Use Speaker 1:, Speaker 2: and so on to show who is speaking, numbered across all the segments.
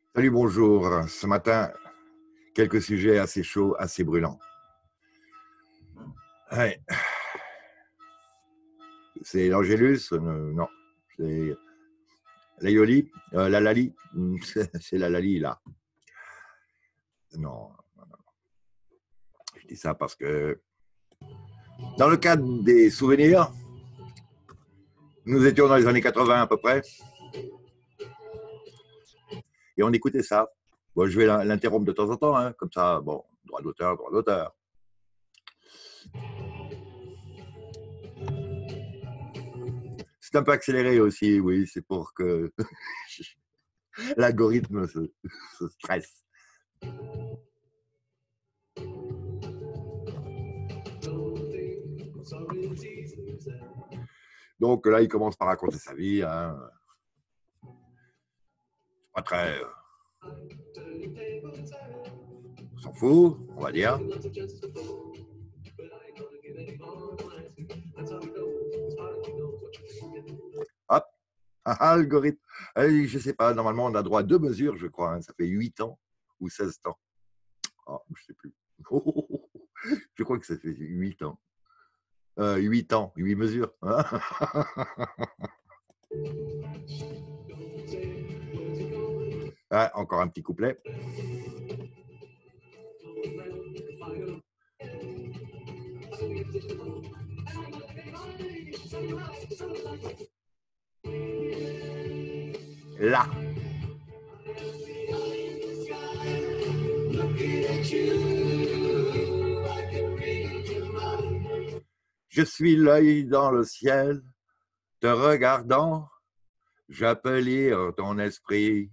Speaker 1: Salut, bonjour. Ce matin, quelques sujets assez chauds, assez brûlants. Ouais, c'est l'Angélus? Non, c'est l'Aioli? La Lali? C'est la Lali, là. Non, je dis ça parce que dans le cadre des souvenirs, nous étions dans les années 80 à peu près, et on écoutait ça. Bon, je vais l'interrompre de temps en temps, hein, comme ça, bon, droit d'auteur, droit d'auteur. C'est un peu accéléré aussi, oui, c'est pour que l'algorithme se stresse. Donc là, il commence par raconter sa vie. Hein. Pas très. On s'en fout, on va dire. Hop, algorithme. Je ne sais pas, normalement, on a droit à 2 mesures, je crois. Hein. Ça fait 8 ans ou 16 ans. Oh, je ne sais plus. Je crois que ça fait 8 ans. 8 ans, 8 mesures. Hein. Ah, encore un petit couplet. Là. Je suis l'œil dans le ciel, te regardant, j'appelle ton esprit.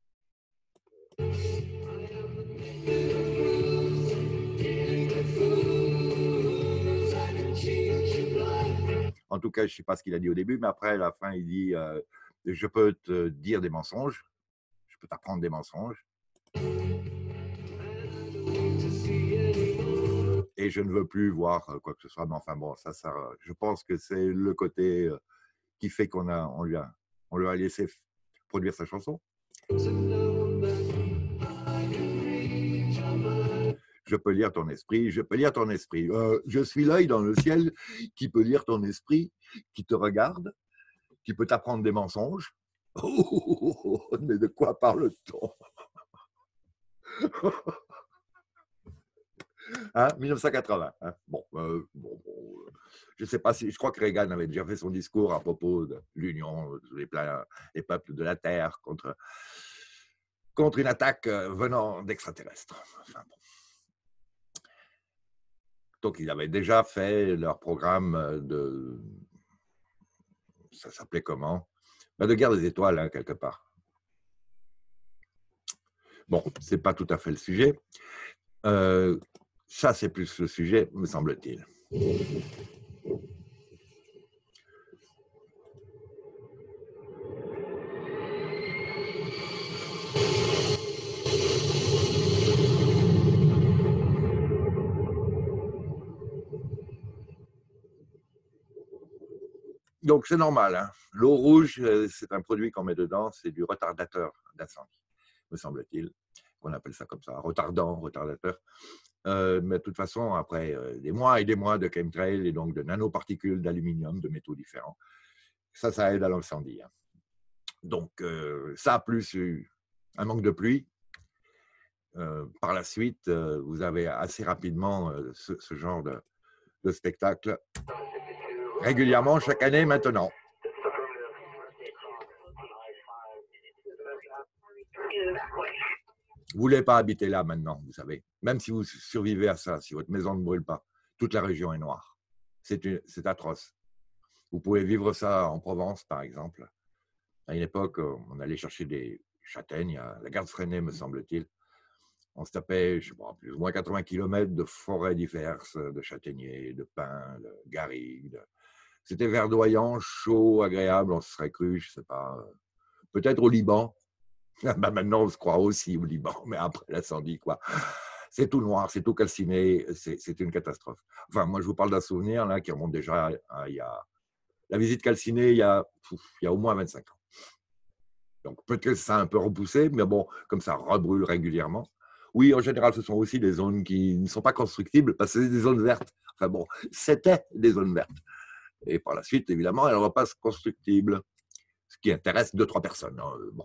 Speaker 1: En tout cas, je ne sais pas ce qu'il a dit au début, mais après, à la fin, il dit je peux te dire des mensonges, je peux t'apprendre des mensonges. Et je ne veux plus voir quoi que ce soit. Mais enfin, bon, ça je pense que c'est le côté qui fait on lui a laissé produire sa chanson. Je peux lire ton esprit, je peux lire ton esprit. Je suis l'œil dans le ciel qui peut lire ton esprit, qui te regarde, qui peut t'apprendre des mensonges. Mais de quoi parle-t-on? Hein, 1980. Hein. Bon, je ne sais pas si. Je crois que Reagan avait déjà fait son discours à propos de l'union des peuples de la Terre contre une attaque venant d'extraterrestres. Enfin, bon. Donc, ils avaient déjà fait leur programme de. Ça s'appelait comment? De guerre des étoiles, hein, quelque part. Bon, ce n'est pas tout à fait le sujet. Ça, c'est plus le sujet, me semble-t-il. Donc, c'est normal. Hein. L'eau rouge, c'est un produit qu'on met dedans, c'est du retardateur d'incendie, me semble-t-il, qu'on appelle ça comme ça, retardateur. Mais de toute façon, après des mois et des mois de chemtrail et donc de nanoparticules d'aluminium, de métaux différents, ça aide à l'incendie. Hein. Donc, ça, plus un manque de pluie, par la suite, vous avez assez rapidement ce genre de spectacle régulièrement chaque année maintenant. Vous ne voulez pas habiter là maintenant, vous savez. Même si vous survivez à ça, si votre maison ne brûle pas, toute la région est noire. C'est atroce. Vous pouvez vivre ça en Provence, par exemple. À une époque, on allait chercher des châtaignes à la Garde Freinet, me semble-t-il. On se tapait, je sais pas, plus ou moins 80 km de forêts diverses, de châtaigniers, de pins, de garrigues. C'était verdoyant, chaud, agréable. On se serait cru, je ne sais pas, peut-être au Liban. Maintenant, on se croit aussi au Liban, mais après l'incendie, quoi. C'est tout noir, c'est tout calciné, c'est une catastrophe. Enfin, moi, je vous parle d'un souvenir là, qui remonte déjà il y a la visite calcinée il y a au moins 25 ans. Donc, peut-être que ça a un peu repoussé, mais bon, comme ça rebrûle régulièrement. Oui, en général, ce sont aussi des zones qui ne sont pas constructibles parce que c'est des zones vertes. Enfin bon, c'était des zones vertes. Et par la suite, évidemment, elles ne repassent constructibles, ce qui intéresse 2-3 personnes. Hein. Bon,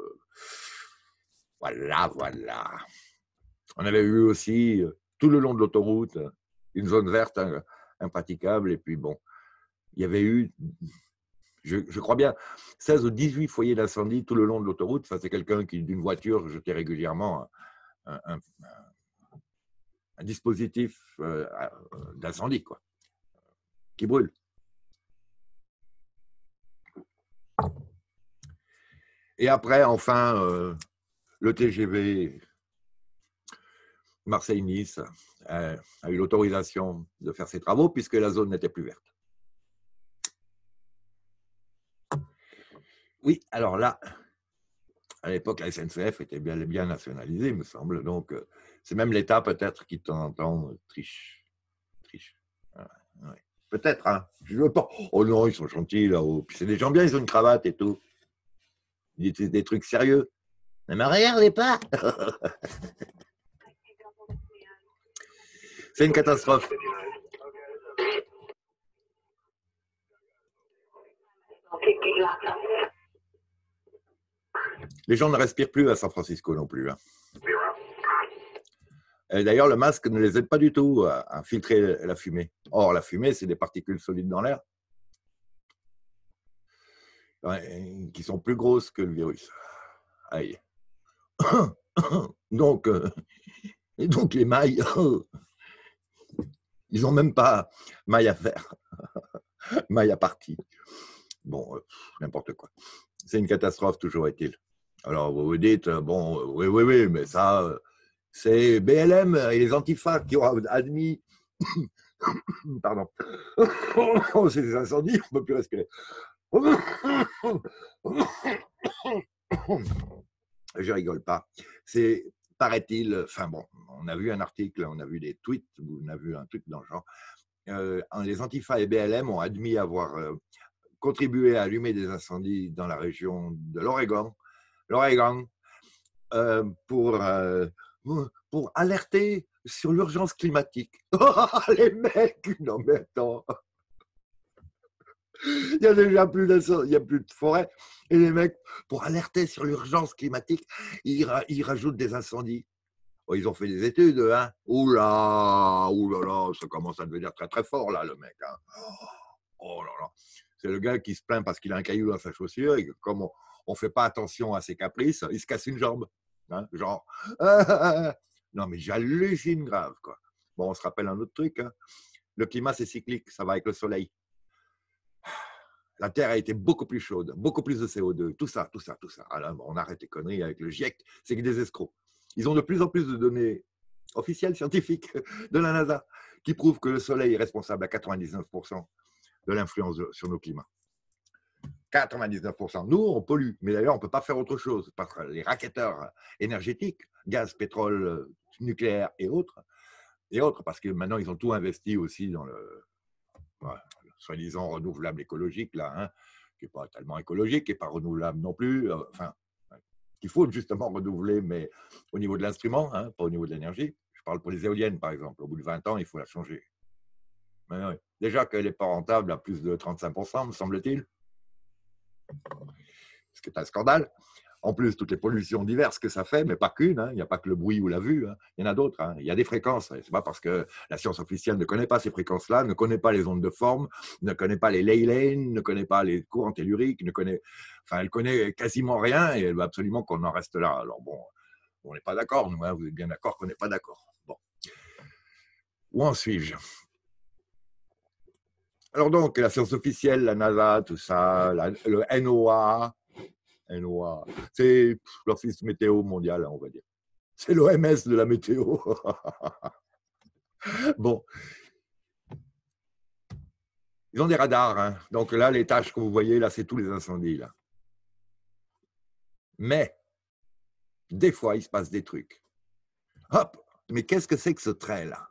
Speaker 1: voilà, voilà. On avait eu aussi, tout le long de l'autoroute, une zone verte impraticable. Et puis bon, il y avait eu, je crois bien, 16 ou 18 foyers d'incendie tout le long de l'autoroute. Enfin, c'est quelqu'un qui, d'une voiture, jetait régulièrement un dispositif d'incendie, quoi, qui brûle. Et après, enfin, le TGV Marseille-Nice a eu l'autorisation de faire ses travaux puisque la zone n'était plus verte. Oui, alors là, à l'époque, la SNCF était bien nationalisée, me semble. Donc, c'est même l'État peut-être qui, de temps en temps, triche. Ouais. Peut-être, hein. Je veux pas. Oh non, ils sont gentils là-haut. Puis c'est des gens bien, ils ont une cravate et tout. Ils disent des trucs sérieux. Mais regardez pas. C'est une catastrophe. Les gens ne respirent plus à San Francisco non plus. Hein. D'ailleurs, le masque ne les aide pas du tout à filtrer la fumée. Or, la fumée, c'est des particules solides dans l'air qui sont plus grosses que le virus. Aïe. Donc, les mailles, ils n'ont même pas maille à faire, maille à partie. Bon, n'importe quoi. C'est une catastrophe, toujours est-il. Alors, vous vous dites, bon, oui, mais ça, c'est BLM et les antifas qui ont admis, pardon, c'est des incendies, on ne peut plus respirer. Je rigole pas. C'est, paraît-il, enfin bon, on a vu un article, on a vu des tweets, on a vu un truc dans le genre. Les Antifa et BLM ont admis avoir contribué à allumer des incendies dans la région de l'Oregon, pour alerter sur l'urgence climatique. Les mecs, non mais attends. Il y a déjà plus de forêt. Et les mecs, pour alerter sur l'urgence climatique, ils rajoutent des incendies. Oh, ils ont fait des études, hein. Ouh là là, ça commence à devenir très très fort là, le mec. Hein. Oh là là. C'est le gars qui se plaint parce qu'il a un caillou dans sa chaussure et que comme on ne fait pas attention à ses caprices, il se casse une jambe. Hein, genre, non mais j'hallucine grave, quoi. Bon, on se rappelle un autre truc. Hein. Le climat, c'est cyclique, ça va avec le soleil. La Terre a été beaucoup plus chaude, beaucoup plus de CO2, tout ça. Alors, on arrête les conneries avec le GIEC, c'est que des escrocs. Ils ont de plus en plus de données officielles, scientifiques de la NASA, qui prouvent que le Soleil est responsable à 99% de l'influence sur nos climats. 99%. Nous, on pollue, mais d'ailleurs, on ne peut pas faire autre chose, parce que les racketteurs énergétiques, gaz, pétrole, nucléaire et autres, parce que maintenant, ils ont tout investi aussi dans le soi-disant renouvelable écologique, là, hein, qui n'est pas tellement écologique, qui n'est pas renouvelable non plus, enfin, qu'il faut justement renouveler, mais au niveau de l'instrument, hein, pas au niveau de l'énergie. Je parle pour les éoliennes, par exemple. Au bout de 20 ans, il faut la changer. Mais oui. Déjà qu'elle n'est pas rentable à plus de 35%, me semble-t-il. Ce qui est un scandale. En plus, toutes les pollutions diverses que ça fait, mais pas qu'une, hein. Il n'y a pas que le bruit ou la vue, hein. Il y en a d'autres. Hein. Il y a des fréquences. Ce n'est pas parce que la science officielle ne connaît pas ces fréquences-là, ne connaît pas les ondes de forme, ne connaît pas les ley lane, ne connaît pas les courants telluriques, elle connaît quasiment rien et elle veut absolument qu'on en reste là. Alors bon, on n'est pas d'accord, nous, hein. Vous êtes bien d'accord qu'on n'est pas d'accord. Bon. Où en suis-je? Alors donc, la science officielle, la NASA, tout ça, le NOAA, c'est l'Office météo mondial, on va dire. C'est l'OMS de la météo. Bon. Ils ont des radars. Hein. Donc là, les tâches que vous voyez, là, c'est tous les incendies. Là. Mais, des fois, il se passe des trucs. Hop, mais qu'est-ce que c'est que ce trait-là?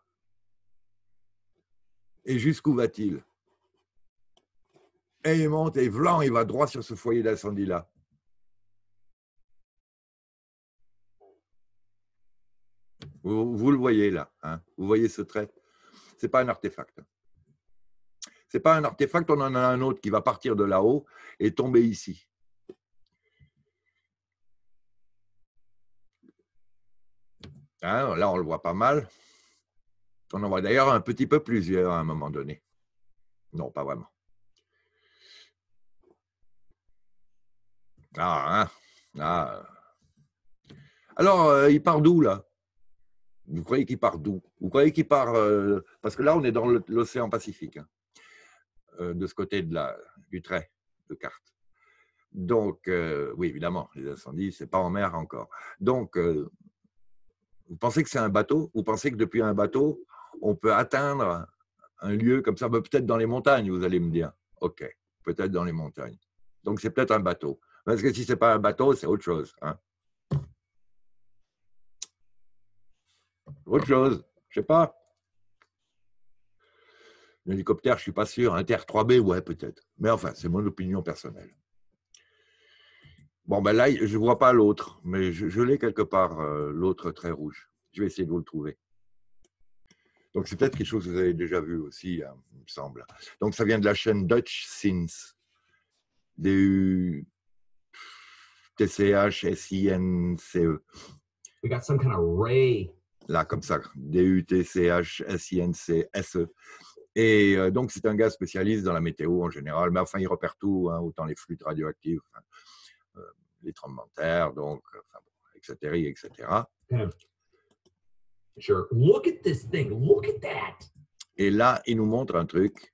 Speaker 1: Et jusqu'où va-t-il? Et il monte et vlan, il va droit sur ce foyer d'incendie-là. Vous le voyez là, hein, vous voyez ce trait. Ce n'est pas un artefact. Ce n'est pas un artefact, on en a un autre qui va partir de là-haut et tomber ici. Hein, là, on le voit pas mal. On en voit d'ailleurs un petit peu plusieurs à un moment donné. Non, pas vraiment. Ah, hein, ah. Alors, il part d'où, là? Vous croyez qu'il part d'où? Vous croyez qu'il part... parce que là, on est dans l'océan Pacifique, hein, de ce côté du trait de carte. Donc, oui, évidemment, les incendies, ce n'est pas en mer encore. Donc, vous pensez que c'est un bateau? Vous pensez que depuis un bateau, on peut atteindre un lieu comme ça? Peut-être dans les montagnes, vous allez me dire. OK, peut-être dans les montagnes. Donc, c'est peut-être un bateau. Parce que si ce n'est pas un bateau, c'est autre chose. Hein. Autre chose, je ne sais pas. L'hélicoptère, je ne suis pas sûr. Un TR-3B, ouais, peut-être. Mais enfin, c'est mon opinion personnelle. Bon, ben là, je ne vois pas l'autre, mais je l'ai quelque part, l'autre trait rouge. Je vais essayer de vous le trouver. Donc, c'est peut-être quelque chose que vous avez déjà vu aussi, hein, il me semble. Donc, ça vient de la chaîne Dutch Scenes. D-U-T-C-H-S-I-N-C-E.
Speaker 2: We got some kind of ray.
Speaker 1: Là, comme ça. D-U-T-C-H-S-I-N-C-S-E. Et donc, c'est un gars spécialiste dans la météo en général. Mais enfin, il repère tout, hein, autant les fluides radioactifs, les tremblements de terre, donc, enfin, etc., etc.
Speaker 2: Sure. Look at this thing. Look at that.
Speaker 1: Et là, il nous montre un truc.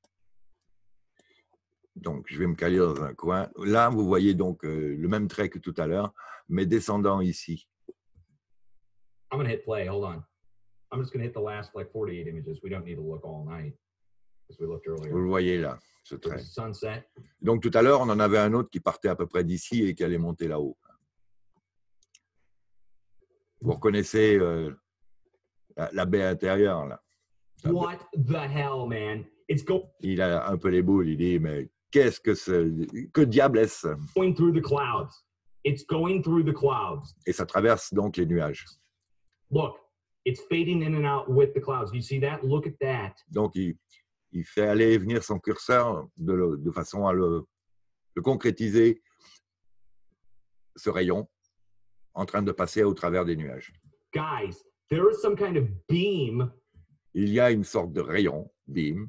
Speaker 1: Donc, je vais me caler dans un coin. Là, vous voyez donc le même trait que tout à l'heure, mais descendant ici.
Speaker 2: I'm going to hit play. Hold on. I'm just going to hit the last like 48 images. We don't need to look all night as we looked earlier.
Speaker 1: Vous le voyez là, ce trait.
Speaker 2: Sunset.
Speaker 1: Donc, tout à l'heure, on en avait un autre qui partait à peu près d'ici et qui allait monter là-haut. Vous reconnaissez la baie intérieure, là.
Speaker 2: What the hell, man? It's
Speaker 1: il a un peu les boules. Il dit, mais qu'est-ce que c'est? Que diable est-ce?
Speaker 2: going through the clouds. It's going through the clouds.
Speaker 1: Et ça traverse donc les nuages.
Speaker 2: Look, it's fading in and out with the clouds. Do you see that? Look at that.
Speaker 1: Donc, il fait aller et venir son curseur de façon à le concrétiser, ce rayon, en train de passer au travers des nuages.
Speaker 2: Guys, there is some kind of beam.
Speaker 1: Il y a une sorte de rayon, beam.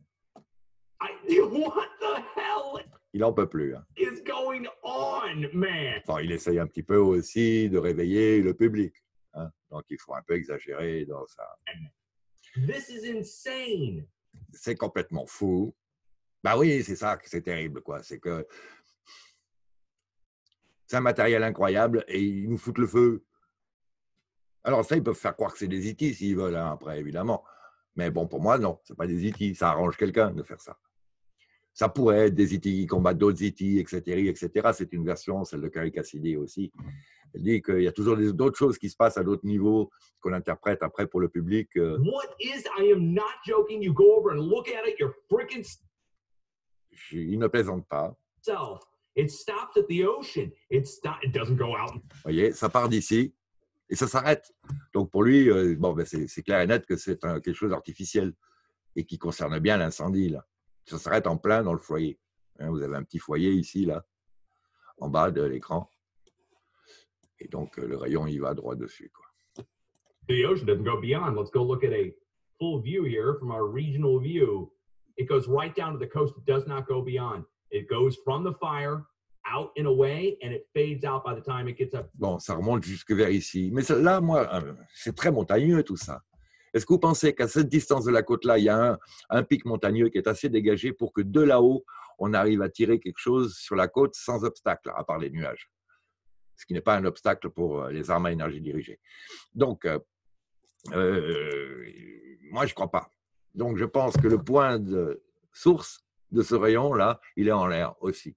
Speaker 2: What the hell
Speaker 1: Il n'en peut plus. Hein.
Speaker 2: is going on, man?
Speaker 1: Enfin, il essaye un petit peu aussi de réveiller le public. Hein. Donc, il faut un peu exagérer dans ça.
Speaker 2: This is insane.
Speaker 1: C'est complètement fou. Ben oui, c'est ça, c'est terrible, quoi. C'est que c'est un matériel incroyable et ils nous foutent le feu. Alors ça, ils peuvent faire croire que c'est des E.T. s'ils veulent, hein, après, évidemment. Mais bon, pour moi, non, ce n'est pas des E.T. Ça arrange quelqu'un de faire ça. Ça pourrait être des E.T. qui combattent d'autres E.T., etc., etc. C'est une version, celle de Carrie Cassidy aussi. Elle dit qu'il y a toujours d'autres choses qui se passent à d'autres niveaux qu'on interprète après pour le public.
Speaker 2: What is? I am not joking. You go over and look at it. You're freaking.
Speaker 1: Il ne plaisante pas.
Speaker 2: Self. It stops at the ocean. It doesn't go out.
Speaker 1: Vous voyez, ça part d'ici et ça s'arrête. Donc pour lui, bon, ben c'est clair et net que c'est quelque chose d'artificiel et qui concerne bien l'incendie là. Ça s'arrête en plein dans le foyer. Hein, vous avez un petit foyer ici là, en bas de l'écran. Et donc, le rayon, il va droit dessus, quoi.
Speaker 2: The ocean doesn't go beyond. Let's go look at a full view here from our regional view. It goes right down to the coast. It does not go beyond. It goes from the fire out and away, and it fades out by the time it gets up.
Speaker 1: Bon, ça remonte jusque vers ici. Mais là, moi, c'est très montagneux, tout ça. Est-ce que vous pensez qu'à cette distance de la côte-là, il y a un pic montagneux qui est assez dégagé pour que de là-haut, on arrive à tirer quelque chose sur la côte sans obstacle, à part les nuages? Ce qui n'est pas un obstacle pour les armes à énergie dirigée. Donc, moi, je ne crois pas. Donc, je pense que le point de source de ce rayon-là, il est en l'air aussi.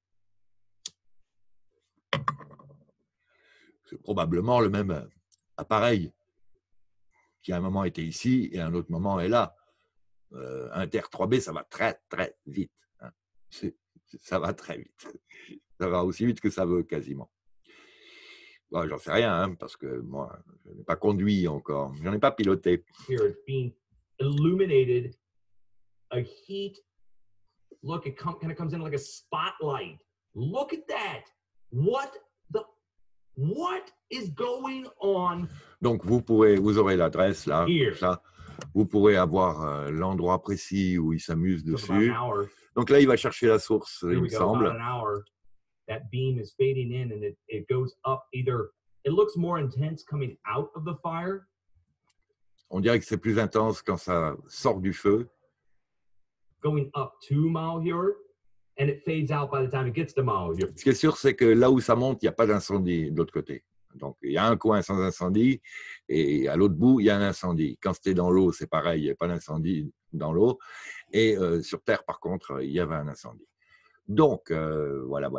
Speaker 1: C'est probablement le même appareil qui à un moment était ici et à un autre moment est là. Un TR-3B, ça va très, très vite. Hein. Ça va très vite. Ça va aussi vite que ça veut, quasiment. Bon, j'en sais rien, hein, parce que moi, je n'ai pas conduit encore. Je n'en ai pas piloté.
Speaker 2: Here it's being illuminated, a heat. Look, it kind of comes in like a spotlight. Look at that. What is going on?
Speaker 1: Donc, vous aurez l'adresse là,
Speaker 2: Here.
Speaker 1: ça. Vous pourrez avoir l'endroit précis où il s'amuse
Speaker 2: Took about an
Speaker 1: dessus.
Speaker 2: hour.
Speaker 1: Donc là, il va chercher la source,
Speaker 2: Here
Speaker 1: il
Speaker 2: we
Speaker 1: me
Speaker 2: go,
Speaker 1: semble.
Speaker 2: about an hour. That beam is fading in and it goes up either. It looks more intense coming out of the fire.
Speaker 1: On dirait que c'est plus intense quand ça sort du feu.
Speaker 2: Going up to Malheur, and it fades out by the time it gets to Malheur.
Speaker 1: Ce qui est sûr, c'est que là où ça monte, il n'y a pas d'incendie de l'autre côté. Donc, il y a un coin sans incendie et à l'autre bout, il y a un incendie. Quand c'était dans l'eau, c'est pareil, il n'y avait pas d'incendie dans l'eau. Et sur Terre, par contre, il y avait un incendie. Donc, voilà.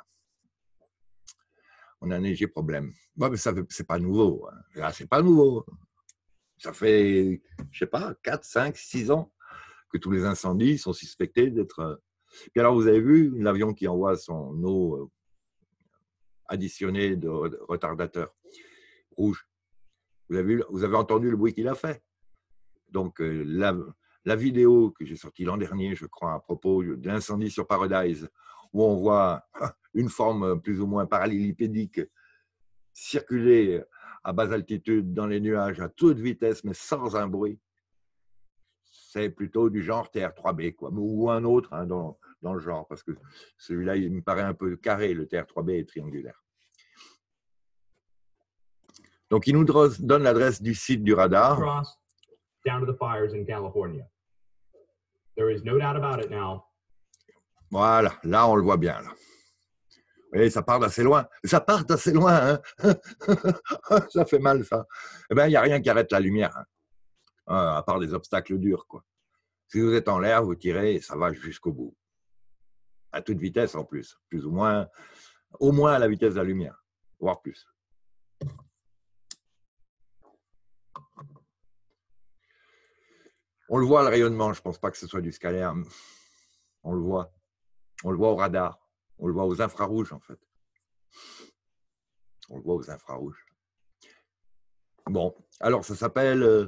Speaker 1: On a un léger problème. Bon, mais ça, c'est pas nouveau. Hein. Là, c'est pas nouveau. Ça fait, je sais pas, 4, 5, 6 ans que tous les incendies sont suspectés d'être... Puis alors, vous avez vu l'avion qui envoie son eau additionnée de retardateur rouge. Vous avez entendu le bruit qu'il a fait. Donc, la vidéo que j'ai sortie l'an dernier, je crois, à propos de l'incendie sur Paradise, où on voit une forme plus ou moins parallélipédique circuler à basse altitude dans les nuages à toute vitesse, mais sans un bruit, c'est plutôt du genre TR3B, quoi, ou un autre hein, dans le genre, parce que celui-là, il me paraît un peu carré, le TR3B est triangulaire. Donc, il nous donne l'adresse du site du radar.
Speaker 2: Cross down to the fires in California. There is no doubt about it now.
Speaker 1: Voilà, là, on le voit bien. Là. Vous voyez, ça part d'assez loin. Ça part d'assez loin. Hein. Ça fait mal, ça. Eh bien, il n'y a rien qui arrête la lumière, hein, à part des obstacles durs, quoi. Si vous êtes en l'air, vous tirez et ça va jusqu'au bout. À toute vitesse, en plus. Plus ou moins, au moins à la vitesse de la lumière, voire plus. On le voit, le rayonnement. Je ne pense pas que ce soit du scalaire. On le voit. On le voit au radar. On le voit aux infrarouges, en fait. On le voit aux infrarouges. Bon, alors ça s'appelle...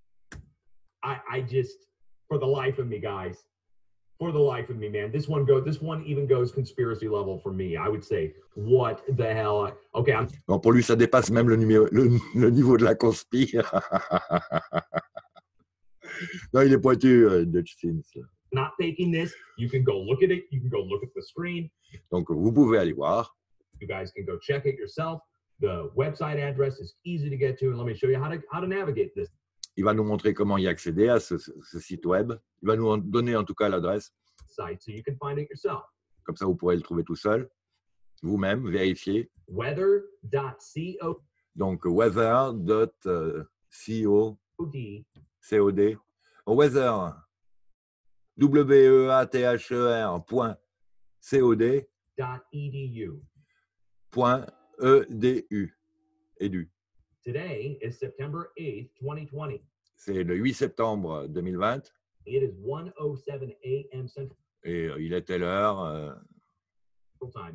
Speaker 2: I just, for the life of me, guys, for the life of me, man, this one even goes conspiracy level for me. I would say, what the hell? Okay,
Speaker 1: Bon, pour lui, ça dépasse même le niveau de la conspi. Non, il est pointu, Dutch Sims.
Speaker 2: Not taking this. You can go look at it. You can go look at the screen.
Speaker 1: Donc, vous pouvez aller voir.
Speaker 2: You guys can go check it yourself. The website address is easy to get to, and let me show you how to navigate this.
Speaker 1: Il va nous montrer comment y accéder à ce site web. Il va nous donner en tout cas l'adresse.
Speaker 2: Site, so you can find it yourself.
Speaker 1: Comme ça, vous pourrez le trouver tout seul. Vous-même, vérifier.
Speaker 2: Weather.co.
Speaker 1: Donc, weather.cod. COD. Weather. WEATHER.COD.
Speaker 2: .edu.
Speaker 1: Edu.
Speaker 2: Today is September 8th, 2020.
Speaker 1: C'est le 8 septembre 2020.
Speaker 2: It is 1:07 a.m. Central
Speaker 1: Et il était l'heure.
Speaker 2: Time.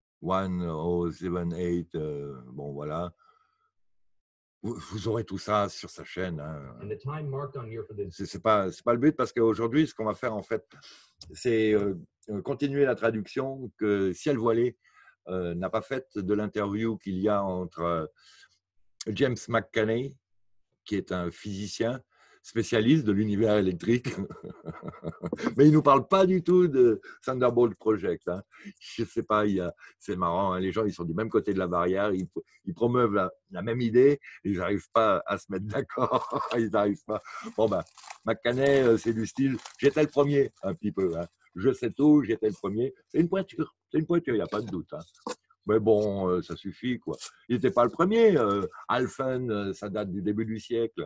Speaker 1: 1078. Bon, voilà. Vous aurez tout ça sur sa chaîne. Hein.
Speaker 2: And the time marked on here for this.
Speaker 1: C'est pas le but, parce qu'aujourd'hui, ce qu'on va faire, en fait, c'est continuer la traduction que Ciel Voilé n'a pas faite de l'interview qu'il y a entre James McCanney, qui est un physicien spécialiste de l'univers électrique, mais il ne nous parle pas du tout de Thunderbolt Project. Hein. Je ne sais pas, c'est marrant, hein, les gens ils sont du même côté de la barrière, ils promeuvent la même idée, ils n'arrivent pas à se mettre d'accord, ils n'arrivent pas. Bon ben, McCanney, c'est du style, j'étais le premier, un petit peu, hein. Je sais tout, j'étais le premier, c'est une pointure, il n'y a pas de doute. Hein. Mais bon, ça suffit, quoi. Il n'était pas le premier. Alphen, ça date du début du siècle.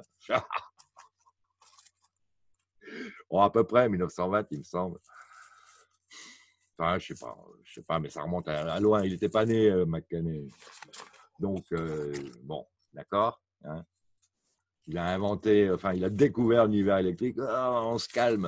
Speaker 1: Bon, à peu près, 1920, il me semble. Enfin, je sais pas, mais ça remonte à loin. Il n'était pas né, McCanney. Donc, bon, d'accord. Hein. Il a inventé, enfin, il a découvert l'univers électrique. Oh, on se calme.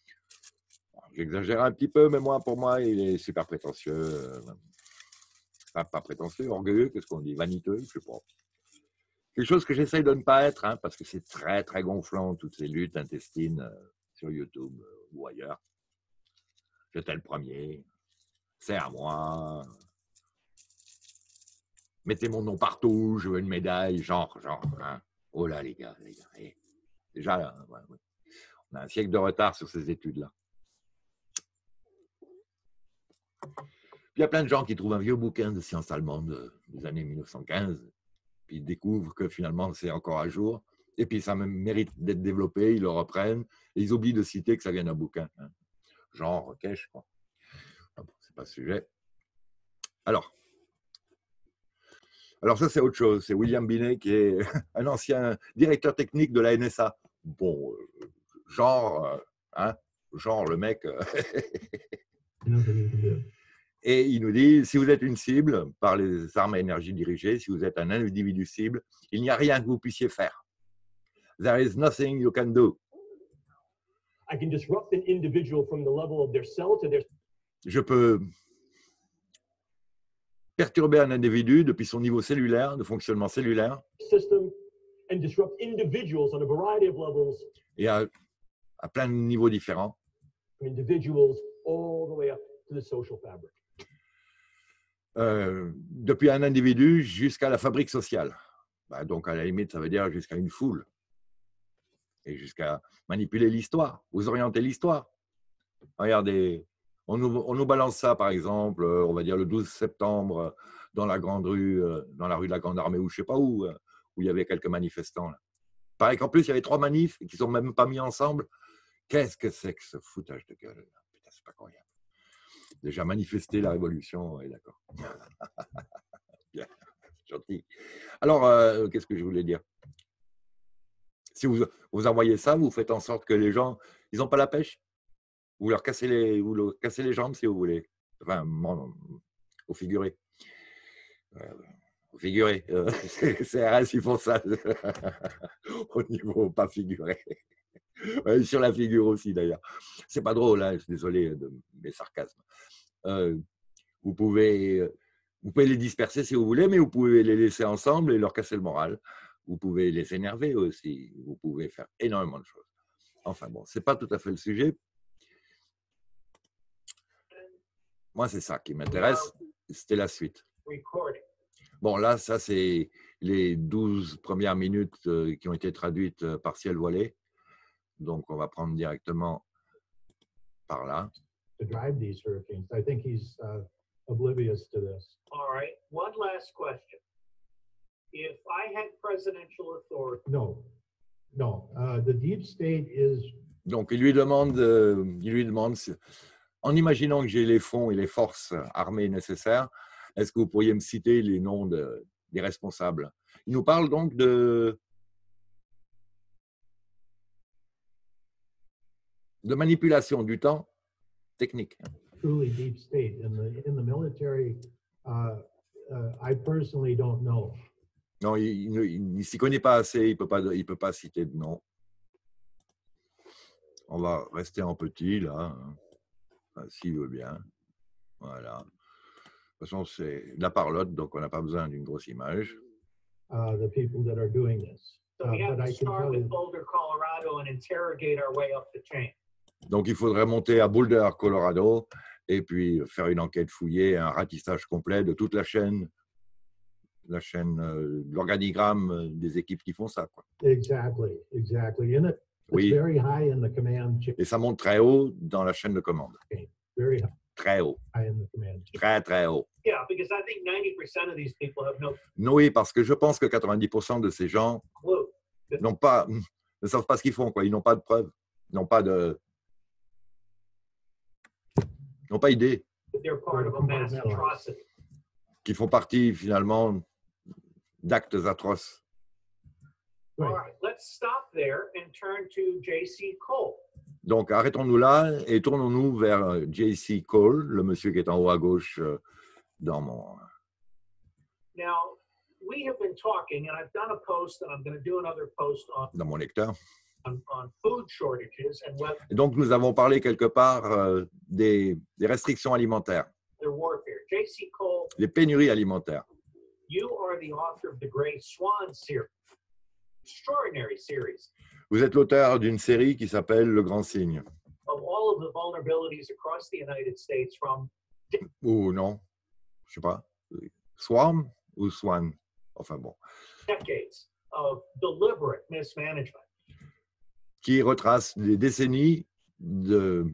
Speaker 1: J'exagère un petit peu, mais pour moi, il est super prétentieux. Enfin, pas prétentieux, orgueilleux, qu'est-ce qu'on dit? Vaniteux, je sais pas. Quelque chose que j'essaye de ne pas être, hein, parce que c'est très, très gonflant, toutes ces luttes intestines sur YouTube ou ailleurs. J'étais le premier. C'est à moi. Mettez mon nom partout, je veux une médaille, genre. Hein. Oh là, les gars. Et déjà, là, ouais. On a un siècle de retard sur ces études-là. Puis il y a plein de gens qui trouvent un vieux bouquin de sciences allemandes des années 1915, puis ils découvrent que finalement c'est encore à jour, et puis ça mérite d'être développé, ils le reprennent, et ils oublient de citer que ça vient d'un bouquin. Hein. Genre, ok, je crois. Ah bon, c'est pas le sujet. Alors ça, c'est autre chose. C'est William Binet, qui est un ancien directeur technique de la NSA. Bon, genre le mec. Et il nous dit, si vous êtes une cible par les armes à énergie dirigée, si vous êtes un individu cible, il n'y a rien que vous puissiez faire. There is nothing you can do.
Speaker 3: I can disrupt an individual from the level of their cell to their...
Speaker 1: Je peux perturber un individu depuis son niveau cellulaire, de fonctionnement cellulaire,
Speaker 3: system and disrupt individuals on a variety of levels.
Speaker 1: Et à plein de niveaux différents.
Speaker 3: From individuals all the way up to the social fabric.
Speaker 1: Depuis un individu jusqu'à la fabrique sociale. Bah, donc, à la limite, ça veut dire jusqu'à une foule. Et jusqu'à manipuler l'histoire, vous orienter l'histoire. Regardez, on nous balance ça, par exemple, on va dire le 12 septembre, dans la grande rue, dans la rue de la Grande Armée, ou je ne sais pas où il y avait quelques manifestants. Là. Pareil qu'en plus, il y avait 3 manifs qui ne sont même pas mis ensemble. Qu'est-ce que c'est que ce foutage de gueule? Putain, c'est pas croyable. Déjà manifester la révolution, oui, d'accord. Bien, gentil. Alors, qu'est-ce que je voulais dire? Si vous envoyez ça, vous faites en sorte que les gens, ils n'ont pas la pêche. Vous leur cassez les jambes si vous voulez. Enfin, au figuré. Au figuré. CRS, ils font ça. Au niveau pas figuré. Sur la figure aussi, d'ailleurs. C'est pas drôle, hein, je suis désolé de mes sarcasmes. Vous pouvez les disperser si vous voulez, mais vous pouvez les laisser ensemble et leur casser le moral. Vous pouvez les énerver aussi. Vous pouvez faire énormément de choses. Enfin bon, ce n'est pas tout à fait le sujet. Moi, c'est ça qui m'intéresse. C'était la suite. Bon, là, ça, c'est les 12 premières minutes qui ont été traduites par Ciel Voilé. Donc, on va prendre directement par là.
Speaker 4: To drive these hurricanes. I think he's oblivious to this.
Speaker 5: All right. One last question. If I had presidential authority.
Speaker 4: No. The deep state is.
Speaker 1: Donc, il lui demande, en imaginant que j'ai les fonds et les forces armées nécessaires, est-ce que vous pourriez me citer les noms des responsables? Il nous parle donc de manipulation du temps technique.
Speaker 4: Truly deep state in the military. I personally don't know.
Speaker 1: Non, il ne s'y connaît pas assez. Il peut pas citer de nom. On va rester en petit là, enfin, s'il veut bien. Voilà. De toute façon, c'est de la parlotte, donc on n'a pas besoin d'une grosse image.
Speaker 4: The people that are doing this.
Speaker 5: So we have
Speaker 4: But
Speaker 5: to
Speaker 4: I can
Speaker 5: start
Speaker 4: tell
Speaker 5: with
Speaker 4: you.
Speaker 5: Boulder, Colorado, and interrogate our way up the chain.
Speaker 1: Donc, il faudrait monter à Boulder, Colorado, et puis faire une enquête fouillée, un ratissage complet de toute la chaîne, l'organigramme des équipes qui font ça. Quoi.
Speaker 4: Exactly. And it's
Speaker 1: Oui.
Speaker 4: very high in the command chain.
Speaker 1: Et ça monte très haut dans la chaîne de commande.
Speaker 4: Very
Speaker 1: Très haut.
Speaker 4: high in the command chain.
Speaker 1: Très, très haut.
Speaker 5: Yeah, because I think 90% of these people have no
Speaker 1: Oui, parce que je pense que 90% de ces gens
Speaker 5: clue
Speaker 1: ne savent pas ce qu'ils font. Quoi. Ils n'ont pas de preuves. Ils n'ont pas idée.
Speaker 5: that they're part of a mass atrocity.
Speaker 1: Qu'ils font partie, finalement, d'actes atroces.
Speaker 5: All right, let's stop there and turn to J.C. Cole.
Speaker 1: Donc, arrêtons-nous là et tournons-nous vers J.C. Cole, le monsieur qui est en haut à gauche dans
Speaker 5: Now, we have been talking, and I've done a post, and I'm going to do another post
Speaker 1: mon lecteur.
Speaker 5: on food shortages and whether
Speaker 1: Et donc, nous avons parlé quelque part des restrictions alimentaires.
Speaker 5: their warfare. J.C. Cole,
Speaker 1: les pénuries alimentaires.
Speaker 5: you are the author of the Gray Swan series, extraordinary series
Speaker 1: Vous êtes l'auteur d'une série qui s'appelle Le Grand Signe.
Speaker 5: of all of the vulnerabilities across the United States from
Speaker 1: Ou non, je sais pas. Swarm ou Swan? Enfin bon.
Speaker 5: decades of deliberate mismanagement.
Speaker 1: Qui retrace des décennies de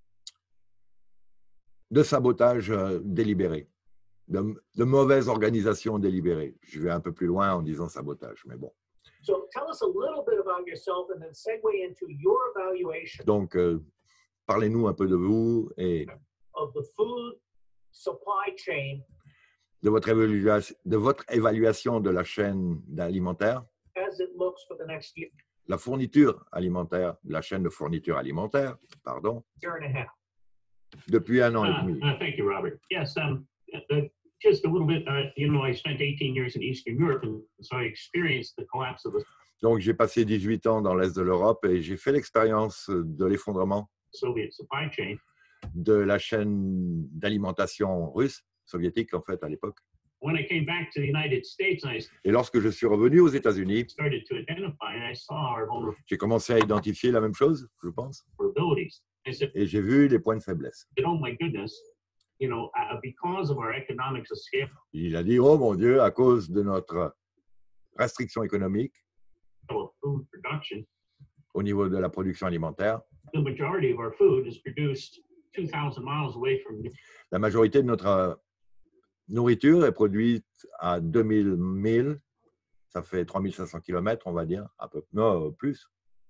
Speaker 1: sabotage délibéré, de mauvaise organisation délibérée. Je vais un peu plus loin en disant sabotage, mais bon.
Speaker 5: So tell us a little bit about yourself and then segue into your evaluation
Speaker 1: Donc, parlez-nous un peu de vous et
Speaker 5: of the food supply chain
Speaker 1: de votre évaluation de la chaîne alimentaire,
Speaker 5: as it looks for the next
Speaker 1: la fourniture alimentaire, la chaîne de fourniture alimentaire, pardon,
Speaker 5: year and a half.
Speaker 1: depuis 1 an et demi.
Speaker 6: Thank you, Robert. Yes, just a little bit. I spent 18 years in Eastern Europe, and so I experienced the collapse of the
Speaker 1: Donc, j'ai passé 18 ans dans l'Est de l'Europe et j'ai fait l'expérience de l'effondrement
Speaker 6: Soviet supply chain.
Speaker 1: de la chaîne d'alimentation russe, soviétique en fait à l'époque.
Speaker 6: When I came back to the United States, I
Speaker 1: Et lorsque je suis revenu aux États-Unis,
Speaker 6: started to identify, and I saw our
Speaker 1: j'ai commencé à identifier la même chose, je pense,
Speaker 6: vulnerabilities. I said,
Speaker 1: et j'ai vu les points de faiblesse.
Speaker 6: oh my goodness, because of our economics of scale
Speaker 1: Il a dit, oh mon Dieu, à cause de notre restriction économique
Speaker 6: of food production,
Speaker 1: au niveau de la production alimentaire,
Speaker 6: the majority of our food is produced 2,000 miles away from
Speaker 1: la majorité de notre nourriture est produite à 2000 milles, ça fait 3500 km, on va dire, un peu, non, plus.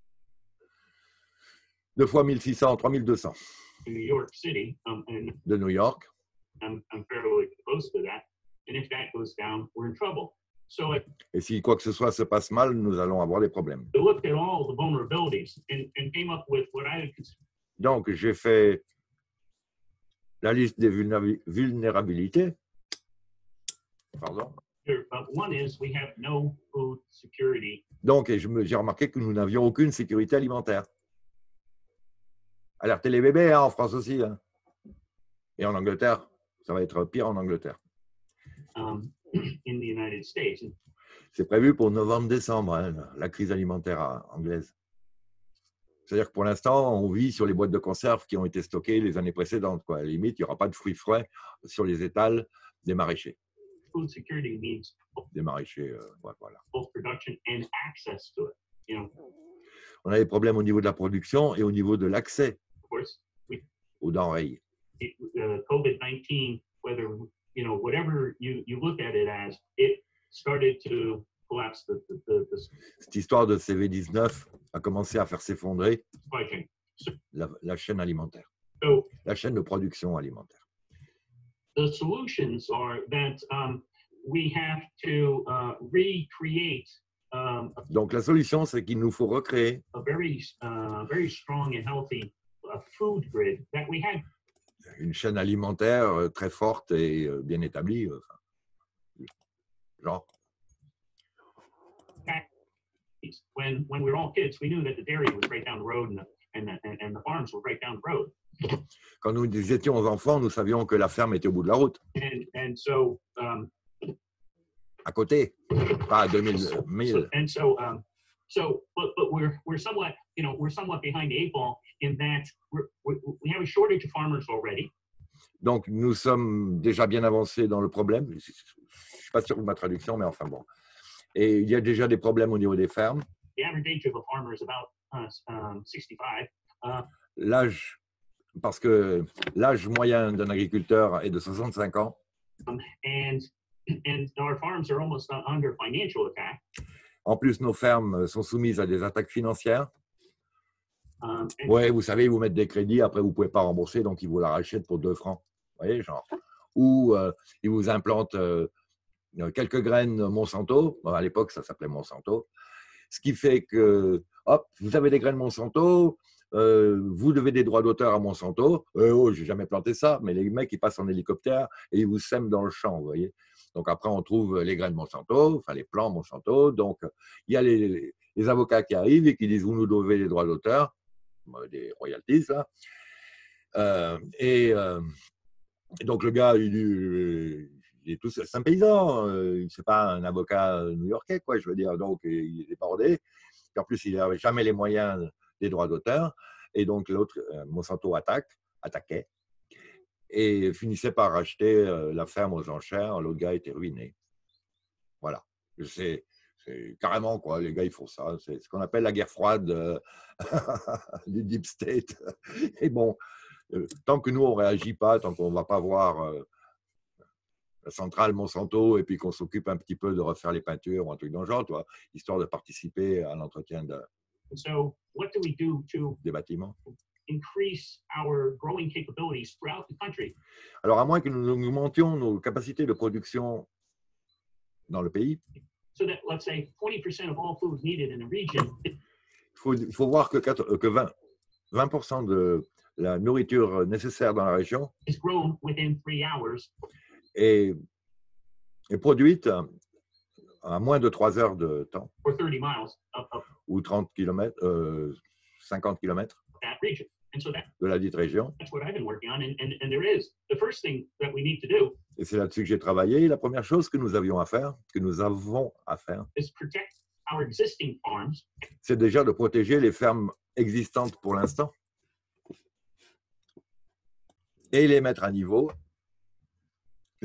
Speaker 1: 2 fois 1600, 3200
Speaker 6: New York City, and
Speaker 1: de New York.
Speaker 6: I'm fairly close to that. And if that goes down, we're in trouble. So I
Speaker 1: Et si quoi que ce soit se passe mal, nous allons avoir des problèmes.
Speaker 6: looked at all the vulnerabilities and came up with what I would consider
Speaker 1: Donc, j'ai fait la liste des vulnérabilités. Pardon.
Speaker 6: one is we have no food security.
Speaker 1: Donc, j'ai remarqué que nous n'avions aucune sécurité alimentaire. Alertez les bébés, hein, en France aussi. Hein. Et en Angleterre, ça va être pire en Angleterre.
Speaker 6: In the United States.
Speaker 1: C'est prévu pour novembre-décembre, hein, la crise alimentaire anglaise. C'est-à-dire que pour l'instant, on vit sur les boîtes de conserve qui ont été stockées les années précédentes. Quoi. À la limite, il n'y aura pas de fruits frais sur les étals des maraîchers.
Speaker 6: Food security means
Speaker 1: Des maraîchers, voilà.
Speaker 6: both production and access to it.
Speaker 1: On a des problèmes au niveau de la production et au niveau de l'accès
Speaker 6: Of course,
Speaker 1: aux denrées.
Speaker 6: COVID-19, whatever you look at it as, it started to collapse the
Speaker 1: Cette histoire de CV19 a commencé à faire s'effondrer
Speaker 6: supply chain.
Speaker 1: la chaîne alimentaire,
Speaker 6: So
Speaker 1: la chaîne de production alimentaire.
Speaker 6: the solutions are that we have to recreate
Speaker 1: Donc la solution, c'est qu'il nous faut recréer
Speaker 6: a very strong and healthy food grid that we had
Speaker 1: une chaîne alimentaire très forte et bien établie. Genre,
Speaker 6: when we were all kids. We knew that the dairy was right down the road and the farms were right down the road.
Speaker 1: quand nous étions enfants, nous savions que la ferme était au bout de la route,
Speaker 6: And so
Speaker 1: à côté, pas à 2000 milles.
Speaker 6: But we're somewhat behind the 8 ball in that we have a shortage of farmers already.
Speaker 1: Donc, nous sommes déjà bien avancés dans le problème. Je ne suis pas sûr de ma traduction, mais enfin bon. Et il y a déjà des problèmes au niveau des fermes.
Speaker 6: The average age of a farmer is about 65.
Speaker 1: L'âge, parce que l'âge moyen d'un agriculteur est de 65 ans.
Speaker 6: And our farms are almost under financial attack.
Speaker 1: En plus, nos fermes sont soumises à des attaques financières.
Speaker 6: And
Speaker 1: Ouais, vous savez, ils vous mettent des crédits, après vous ne pouvez pas rembourser, donc ils vous la rachètent pour 2 francs. Vous voyez, genre. Ou ils vous implantent quelques graines Monsanto. Bon, à l'époque, ça s'appelait Monsanto. Ce qui fait que, hop, vous avez des graines Monsanto, vous devez des droits d'auteur à Monsanto. Oh, j'ai jamais planté ça, mais les mecs, ils passent en hélicoptère et ils vous sèment dans le champ, vous voyez. Donc après, on trouve les graines Monsanto, enfin les plants Monsanto. Donc, il y a les avocats qui arrivent et qui disent, vous nous devez les droits d'auteur, des royalties, là. Et donc, le gars, il est tout seul. C'est un paysan, c'est pas un avocat new-yorkais, quoi, je veux dire. Donc, il est débordé. Et en plus, il n'avait jamais les moyens des droits d'auteur. Et donc, l'autre, Monsanto attaquait et finissait par racheter la ferme aux enchères. L'autre gars était ruiné. Voilà. C'est carrément, quoi, les gars, ils font ça. C'est ce qu'on appelle la guerre froide du Deep State. Et bon, tant que nous, on ne réagit pas, tant qu'on ne va pas voir la centrale Monsanto et puis qu'on s'occupe un petit peu de refaire les peintures ou un truc dans le genre, toi, histoire de participer à l'entretien
Speaker 6: So what do we do to
Speaker 1: des bâtiments.
Speaker 6: increase our growing capabilities throughout the country?
Speaker 1: Alors, à moins que nous augmentions nos capacités de production dans le pays,
Speaker 6: So that, let's say, 20% of all food needed in a region
Speaker 1: il faut voir que 20% de la nourriture nécessaire dans la région
Speaker 6: is grown within 3 hours.
Speaker 1: est produite à moins de 3 heures de temps,
Speaker 6: Or 30 miles of
Speaker 1: ou 30 km, 50 km
Speaker 6: that region. And so
Speaker 1: de la dite région.
Speaker 6: that's what I've been working on. And there is the first thing that we need to do
Speaker 1: Et c'est là-dessus que j'ai travaillé. La première chose que nous avons à faire,
Speaker 6: is protect our existing farms
Speaker 1: c'est déjà de protéger les fermes existantes pour l'instant et les mettre à niveau, les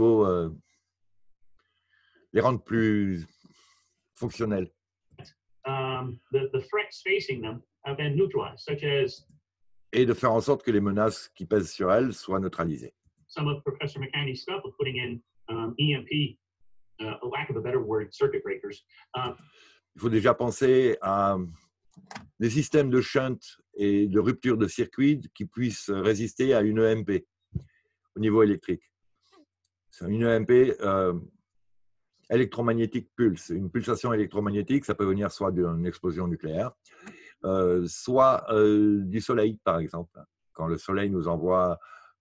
Speaker 1: rendre plus fonctionnelles.
Speaker 6: The threats facing them have been neutralized, such as
Speaker 1: Et de faire en sorte que les menaces qui pèsent sur elles soient neutralisées.
Speaker 6: some of Professor McCanny's stuff of putting in EMP, a lack of a better word, circuit breakers.
Speaker 1: Il faut déjà penser à des systèmes de shunt et de rupture de circuit qui puissent résister à une EMP au niveau électrique. C'est une EMP électromagnétique pulse. Une pulsation électromagnétique, ça peut venir soit d'une explosion nucléaire, soit du soleil, par exemple. Quand le soleil nous envoie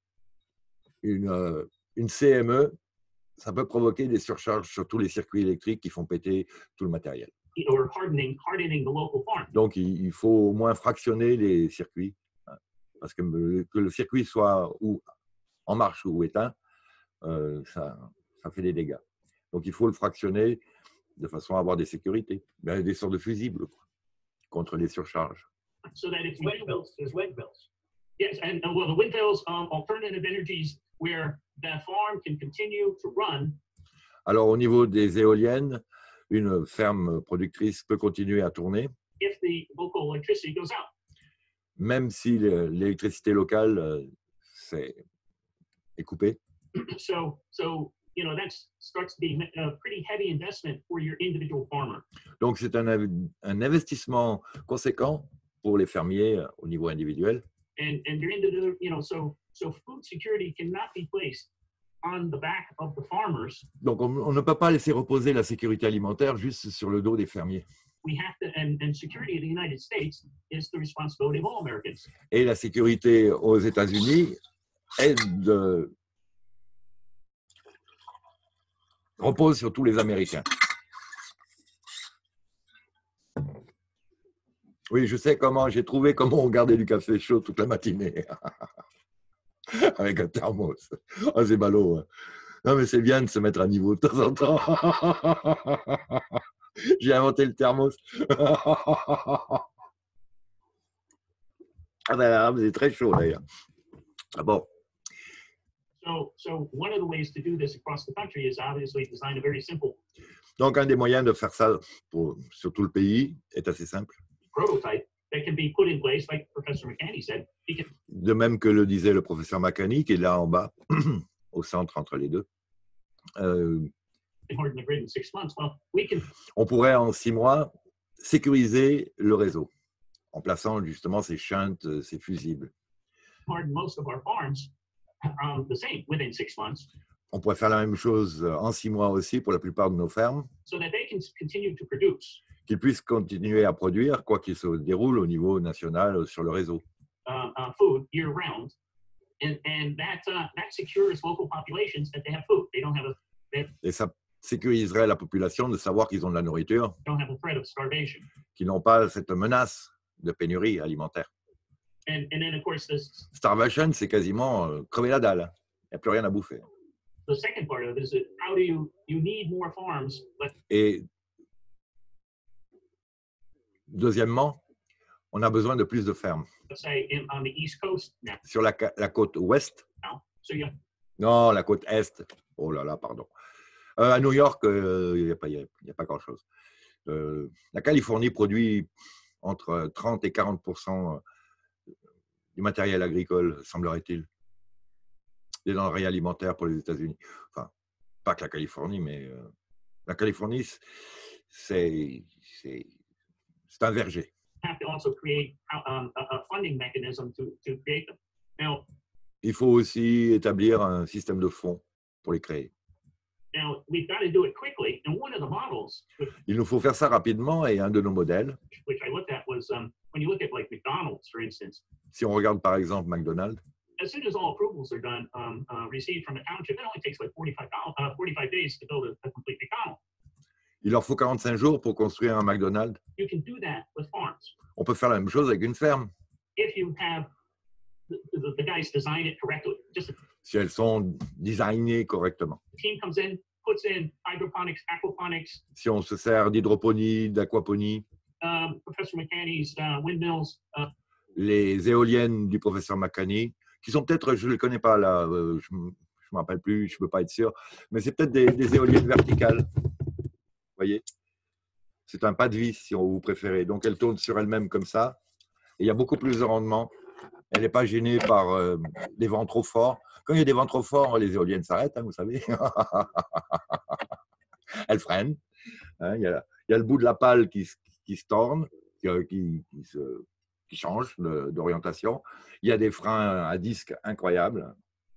Speaker 1: une CME, ça peut provoquer des surcharges sur tous les circuits électriques qui font péter tout le matériel.
Speaker 6: Or hardening the local farm.
Speaker 1: Donc, il faut au moins fractionner les circuits, parce que le circuit soit ou en marche ou éteint, ça fait des dégâts. Donc, il faut le fractionner de façon à avoir des sécurités, des sortes de fusibles contre les surcharges.
Speaker 6: So that if
Speaker 5: Windmills, there's windmills.
Speaker 6: yes, and well, the windmills, alternative energies, where the farm can continue to run.
Speaker 1: Alors, au niveau des éoliennes, une ferme productrice peut continuer à tourner,
Speaker 6: If the local electricity goes out.
Speaker 1: même si l'électricité locale est coupée.
Speaker 6: So that starts to be a pretty heavy investment for your individual farmer.
Speaker 1: Donc, c'est un investissement conséquent pour les fermiers au niveau individuel.
Speaker 6: And you're into the, so food security cannot be placed on the back of the farmers.
Speaker 1: Donc, on ne peut pas laisser reposer la sécurité alimentaire juste sur le dos des fermiers.
Speaker 6: We have to, and security of the United States is the responsibility of all Americans.
Speaker 1: Et la sécurité aux États-Unis repose sur tous les Américains. Oui, je sais j'ai trouvé comment on gardait du café chaud toute la matinée. Avec un thermos. Oh, c'est ballot. Hein. Non, mais c'est bien de se mettre à niveau de temps en temps. J'ai inventé le thermos. Ah ben, c'est très chaud d'ailleurs. Ah bon.
Speaker 6: So one of the ways to do this across the country is obviously design a very simple
Speaker 1: Donc, un des moyens de faire ça sur tout le pays est assez simple.
Speaker 6: prototype that can be put in place, like Professor McCanny said.
Speaker 1: De même que le disait le professeur McCanny, qui est là en bas, au centre entre les deux.
Speaker 6: Harden the grid in 6 months. Well, we can
Speaker 1: On pourrait en 6 mois sécuriser le réseau en plaçant justement ces shunts, ces fusibles.
Speaker 6: harden most of our farms the same within 6 months,
Speaker 1: On pourrait faire la même chose en 6 mois aussi pour la plupart de nos fermes,
Speaker 6: so that they can continue to produce
Speaker 1: qu'ils puissent continuer à produire quoi qu'il se déroule au niveau national sur le réseau.
Speaker 6: food year round, and that secures local populations that they have food. They don't have
Speaker 1: Et ça sécuriserait la population de savoir qu'ils ont de la nourriture,
Speaker 6: a threat of starvation.
Speaker 1: qu'ils n'ont pas cette menace de pénurie alimentaire.
Speaker 6: And then of course this
Speaker 1: Starvation, c'est quasiment crever la dalle. n'y a plus rien à bouffer.
Speaker 6: The second part of it is that how do you need more farms,
Speaker 1: Et deuxièmement, on a besoin de plus de fermes.
Speaker 6: let's say on the East Coast
Speaker 1: Sur la côte ouest,
Speaker 6: now. So you
Speaker 1: non, la côte est, oh là là, pardon. À New York, il n'y a pas grand-chose. La Californie produit entre 30 et 40% du matériel agricole, semblerait-il, des denrées alimentaires pour les États-Unis. Enfin, pas que la Californie, mais la Californie, c'est un verger.
Speaker 6: have to also create a funding mechanism to create them. Now,
Speaker 1: Il faut aussi établir un système de fonds pour les créer.
Speaker 6: we've got to do it quickly. And one of the models,
Speaker 1: Il nous faut faire ça rapidement et un de nos modèles,
Speaker 6: which I looked at, was when you look at like McDonald's, for instance,
Speaker 1: si on regarde par exemple McDonald's,
Speaker 6: as soon as all approvals are done, received from a township, it only takes like 45 days to build a complete McDonald's.
Speaker 1: il leur faut 45 jours pour construire un McDonald's.
Speaker 6: You can do that with farms.
Speaker 1: On peut faire la même chose avec une ferme,
Speaker 6: If you have the guys design it correctly. Just a
Speaker 1: si elles sont designées correctement.
Speaker 6: team comes in, puts in hydroponics, aquaponics,
Speaker 1: Si on se sert d'hydroponie, d'aquaponie,
Speaker 6: Professor McCanny's windmills,
Speaker 1: les éoliennes du professeur McCanney, qui sont peut-être, je ne les connais pas là, je ne me rappelle plus, je ne peux pas être sûr, mais c'est peut-être des éoliennes verticales. Vous voyez? C'est un pas de vis, si vous préférez. Donc, elle tourne sur elle-même comme ça. Et il y a beaucoup plus de rendement. Elle n'est pas gênée par des vents trop forts. Quand il y a des vents trop forts, les éoliennes s'arrêtent, hein, vous savez. Elles freinent. Hein, il y a le bout de la pale qui se torne, qui change d'orientation. Il y a des freins à disque incroyables.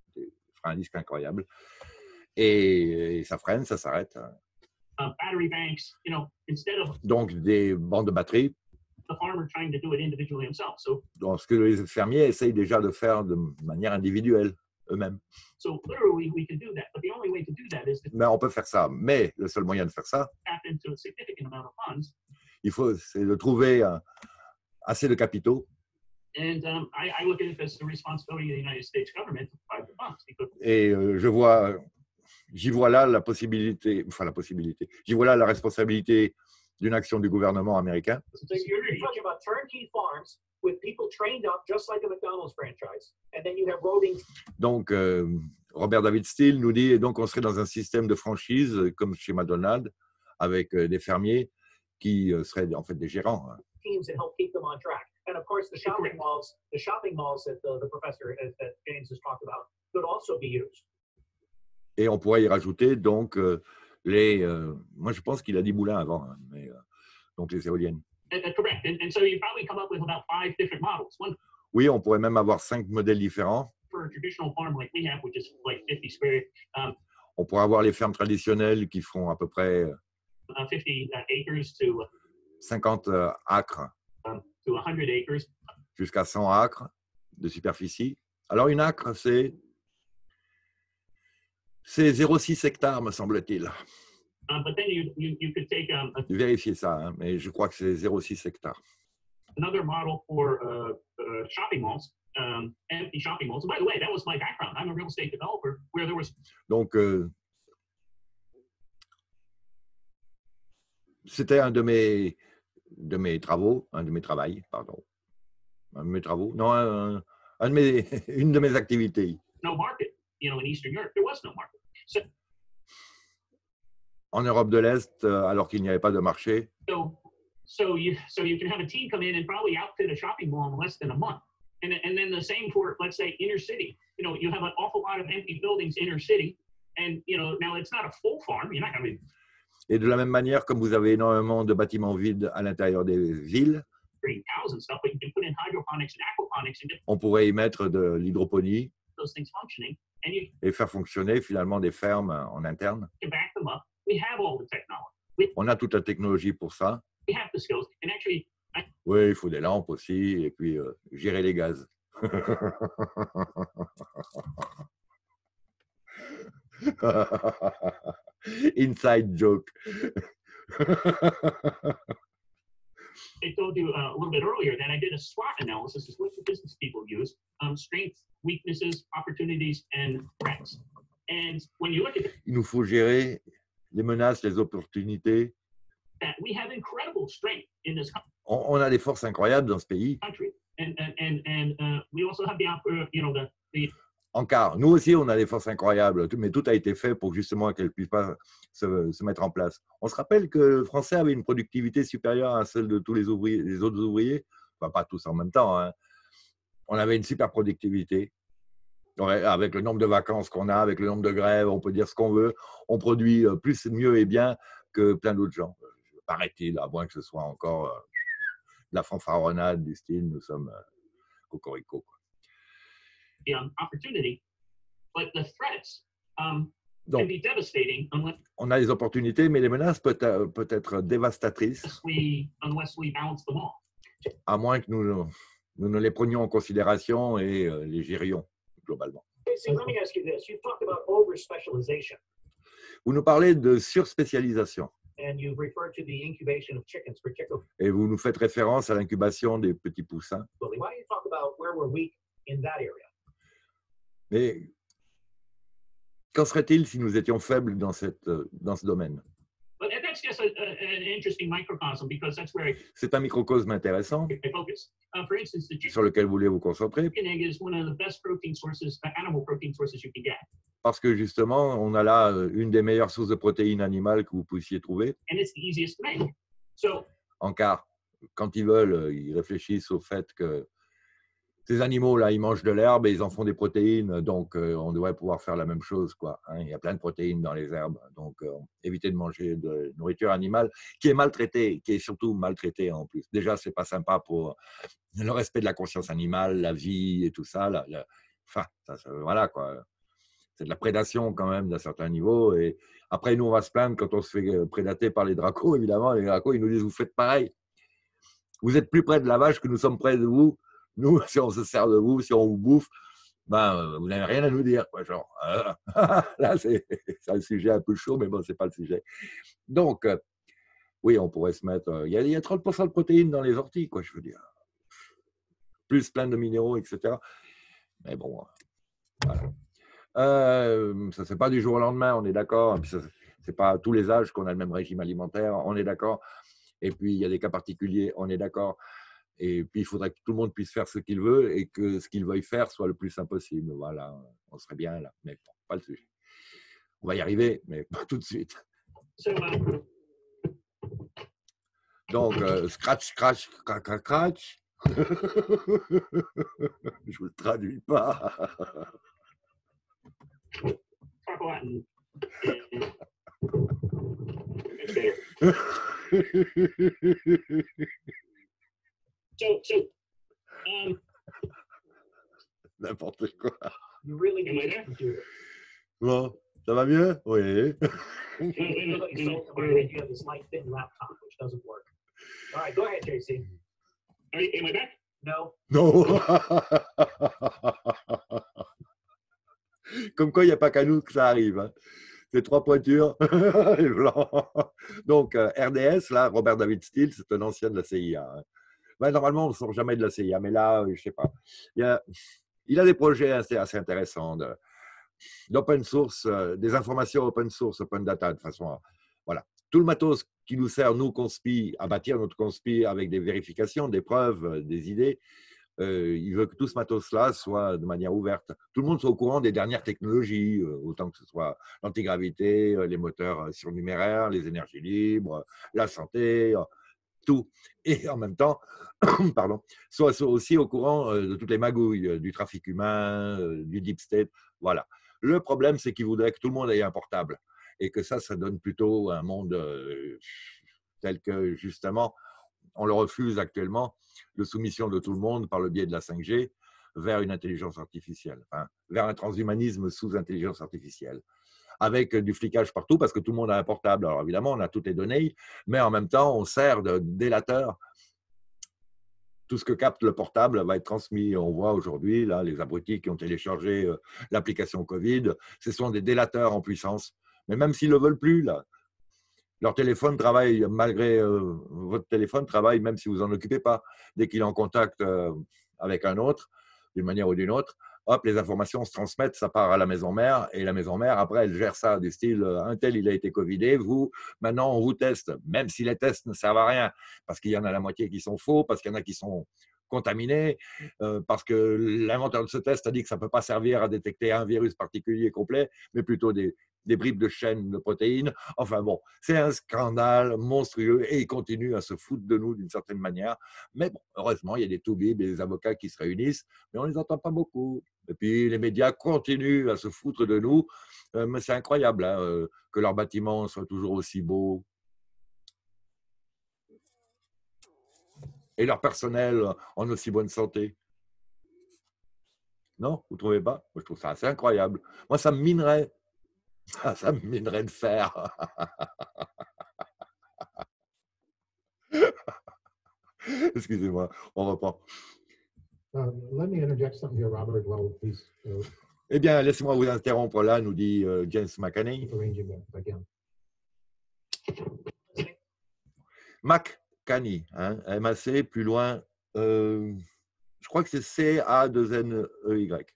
Speaker 1: Et ça freine, ça s'arrête.
Speaker 6: battery banks, instead of
Speaker 1: Donc, des bandes de batterie.
Speaker 6: the farmer trying to do it individually himself.
Speaker 1: Donc, ce que les fermiers essayent déjà de faire de manière individuelle eux-mêmes.
Speaker 6: So literally we can do that. But the only way to do that is to
Speaker 1: Mais on peut faire ça. Mais le seul moyen de faire ça,
Speaker 6: tap into a significant amount of funds.
Speaker 1: c'est de trouver assez de capitaux.
Speaker 6: And I look at it as the responsibility of the United States government to provide the funds. Because
Speaker 1: Et j'y vois là la possibilité, j'y vois là la responsabilité d'une action du gouvernement américain.
Speaker 5: So you're talking about turnkey farms with people trained up just like a McDonald's franchise. And then you have roving.
Speaker 1: Donc, Robert David Steele nous dit, et donc on serait dans un système de franchise comme chez McDonald's, avec des fermiers qui seraient en fait des gérants. Hein.
Speaker 5: Teams that help keep them on track. And of course, the shopping malls that the professor, that James has talked about, could also be used.
Speaker 1: Et on pourrait y rajouter donc moi je pense qu'il a dit moulins avant, hein, mais donc les éoliennes.
Speaker 6: correct. And so you probably come up with about 5 different models. One
Speaker 1: Oui, on pourrait même avoir 5 modèles différents.
Speaker 6: for a traditional farm like we have, which is like 50 square,
Speaker 1: On pourrait avoir les fermes traditionnelles qui font à peu près
Speaker 6: 50 acres to
Speaker 1: 50 acres
Speaker 6: to 100 acres.
Speaker 1: jusqu'à 100 acres de superficie. Alors une acre, c'est 0,6 hectares, me semble-t-il.
Speaker 6: But then you could take
Speaker 1: Vérifiez ça, hein, mais je crois que c'est 0,6 hectares.
Speaker 6: another model for shopping malls, empty shopping malls. And by the way, that was my background. I'm a real estate developer where there was
Speaker 1: Donc, c'était un de mes travaux, une de mes activités.
Speaker 6: no market, in Eastern Europe. There was no market. So,
Speaker 1: En Europe de l'Est, alors qu'il n'y avait pas de marché,
Speaker 6: so you can have a team come in and probably outfit a shopping mall in less than a month. And then the same for, let's say, inner city. You have an awful lot of empty buildings inner city. And, now it's not a full farm. You're not going to be
Speaker 1: et de la même manière, comme vous avez énormément de bâtiments vides à l'intérieur des villes,
Speaker 6: creating cows and stuff, but you can put in hydroponics and aquaponics and get
Speaker 1: on pourrait y mettre de l'hydroponie
Speaker 6: those things functioning. And you
Speaker 1: et faire fonctionner finalement des fermes en interne.
Speaker 6: can back them up. We have all the technology.
Speaker 1: On a toute la technologie pour ça.
Speaker 6: We have the skills. And actually,
Speaker 1: Oui, il faut des lampes aussi, et puis gérer les gaz. Inside joke.
Speaker 6: I told you a little bit earlier that I did a SWOT analysis, is what the business people use, strengths, weaknesses, opportunities, and threats. And when you look at
Speaker 1: Il nous faut gérer les menaces, les opportunités.
Speaker 6: that, we have incredible strength in this
Speaker 1: On a des forces incroyables dans ce pays.
Speaker 6: country. And we also have the
Speaker 1: Encore, nous aussi, on a des forces incroyables, mais tout a été fait pour justement qu'elles ne puissent pas se mettre en place. On se rappelle que le Français avait une productivité supérieure à celle de tous les ouvriers, les autres ouvriers, enfin pas tous en même temps, hein. On avait une super productivité. Ouais, avec le nombre de vacances qu'on a, avec le nombre de grèves, on peut dire ce qu'on veut. On produit plus, mieux et bien que plein d'autres gens. Paraît-il, à moins que ce soit encore de la fanfaronnade du style, nous sommes cocorico.
Speaker 6: Opportunity, but the threats can
Speaker 1: Donc,
Speaker 6: be devastating unless
Speaker 1: on a les opportunités, mais les menaces peuvent être dévastatrices,
Speaker 6: we balance them all.
Speaker 1: à moins que nous ne les prenions en considération et les gérions globalement.
Speaker 5: See, let me ask you this. You've talked about over-specialization,
Speaker 1: Vous nous parlez de surspécialisation
Speaker 5: and you've referred to the incubation of chickens, particularly.
Speaker 1: et vous nous faites référence à l'incubation des petits poussins.
Speaker 5: Why don't you talk about where we're weak in that area?
Speaker 1: Mais qu'en serait-il si nous étions faibles dans ce domaine?
Speaker 6: But that's just an interesting microcosm because that's where
Speaker 1: C'est un microcosme intéressant
Speaker 6: I focus. For instance, the
Speaker 1: sur lequel vous voulez vous concentrer
Speaker 6: chicken egg is one of the best protein sources, animal protein sources you can get,
Speaker 1: parce que justement, on a là une des meilleures sources de protéines animales que vous puissiez trouver.
Speaker 6: and it's the easiest to make. So
Speaker 1: En car, quand ils veulent, ils réfléchissent au fait que ces animaux-là, ils mangent de l'herbe et ils en font des protéines, donc on devrait pouvoir faire la même chose, quoi, hein. Il y a plein de protéines dans les herbes, donc éviter de manger de nourriture animale qui est maltraitée, qui est surtout maltraitée en plus. Déjà, c'est pas sympa pour le respect de la conscience animale, la vie et tout ça. Enfin, voilà, quoi. C'est de la prédation quand même d'un certain niveau. Et après, nous, on va se plaindre quand on se fait prédater par les dracos, évidemment. Les dracos, ils nous disent, vous faites pareil. Vous êtes plus près de la vache que nous sommes près de vous. Nous, si on se sert de vous, si on vous bouffe, ben, vous n'avez rien à nous dire, quoi, genre. Là, c'est un sujet un peu chaud, mais bon, c'est pas le sujet. Donc, oui, on pourrait se mettre. Il y a 30% de protéines dans les orties, quoi, je veux dire. Plus plein de minéraux, etc. Mais bon, voilà. Ça ne se fait pas du jour au lendemain, on est d'accord. Ce n'est pas à tous les âges qu'on a le même régime alimentaire, on est d'accord. Et puis, il y a des cas particuliers, on est d'accord. Et puis, il faudrait que tout le monde puisse faire ce qu'il veut et que ce qu'il veuille faire soit le plus simple possible. Voilà, on serait bien là, mais bon, pas le sujet. On va y arriver, mais pas tout de suite.
Speaker 6: So,
Speaker 1: Donc, scratch, scratch, crac, crac. Je ne vous le traduis pas.
Speaker 6: talk Latin. So,
Speaker 1: N'importe quoi.
Speaker 5: You really
Speaker 6: Am I
Speaker 5: need
Speaker 6: there?
Speaker 5: a computer.
Speaker 1: Bon, ça va mieux? Oui.
Speaker 5: You look like you sold to my head, you have this light thin laptop which doesn't work. All right, go ahead, JC.
Speaker 6: am I back?
Speaker 5: No.
Speaker 1: Non. Comme quoi, il n'y a pas qu'à nous que ça arrive, hein. C'est trois pointures et blanc. Donc, RDS, là, Robert David Steele, c'est un ancien de la CIA, hein. Ben, normalement, on ne sort jamais de la CIA, mais là, je ne sais pas. Il a des projets assez intéressants d'open source, des informations open source, open data, de façon voilà. Tout le matos qui nous sert, nous, conspi, à bâtir notre conspi avec des vérifications, des preuves, des idées, il veut que tout ce matos-là soit de manière ouverte. Tout le monde soit au courant des dernières technologies, autant que ce soit l'antigravité, les moteurs surnuméraires, les énergies libres, la santé, tout. Et en même temps, pardon, soit aussi au courant de toutes les magouilles, du trafic humain, du deep state. Voilà. Le problème, c'est qu'il voudrait que tout le monde ait un portable et que ça donne plutôt un monde tel que, justement, on le refuse actuellement, de soumission de tout le monde par le biais de la 5G vers une intelligence artificielle, enfin, vers un transhumanisme sous intelligence artificielle, avec du flicage partout parce que tout le monde a un portable. Alors évidemment, on a toutes les données, mais en même temps, on sert de délateur. Tout ce que capte le portable va être transmis. On voit aujourd'hui, là, les abrutis qui ont téléchargé l'application Covid, ce sont des délateurs en puissance. Mais même s'ils ne le veulent plus, là, Leur téléphone travaille, malgré votre téléphone travaille même si vous en occupez pas. Dès qu'il est en contact avec un autre, d'une manière ou d'une autre, hop, les informations se transmettent, ça part à la maison mère, et la maison mère, après, elle gère ça du style, un tel, il a été covidé, vous, maintenant, on vous teste, même si les tests ne servent à rien, parce qu'il y en a la moitié qui sont faux, parce qu'il y en a qui sont contaminés, parce que l'inventeur de ce test a dit que ça ne peut pas servir à détecter un virus particulier complet, mais plutôt des bribes de chaînes de protéines. Enfin bon, c'est un scandale monstrueux et ils continuent à se foutre de nous d'une certaine manière. Mais bon, heureusement, il y a des toubibs et des avocats qui se réunissent, mais on ne les entend pas beaucoup. Et puis les médias continuent à se foutre de nous, mais c'est incroyable hein, que leurs bâtiments soient toujours aussi beaux. Et leur personnel en aussi bonne santé. Non, vous ne trouvez pas? Moi, je trouve ça assez incroyable. Moi, ça me minerait. Ça me minerait de fer. Excusez-moi, on reprend.
Speaker 4: Let me interject something here, Robert, while he's
Speaker 1: Eh bien, laissez-moi vous interrompre là, nous dit James McCanney.
Speaker 4: arranging that if I can.
Speaker 1: McCanney, hein, M-A-C, plus loin, je crois que c'est C-A-2-N-E-Y.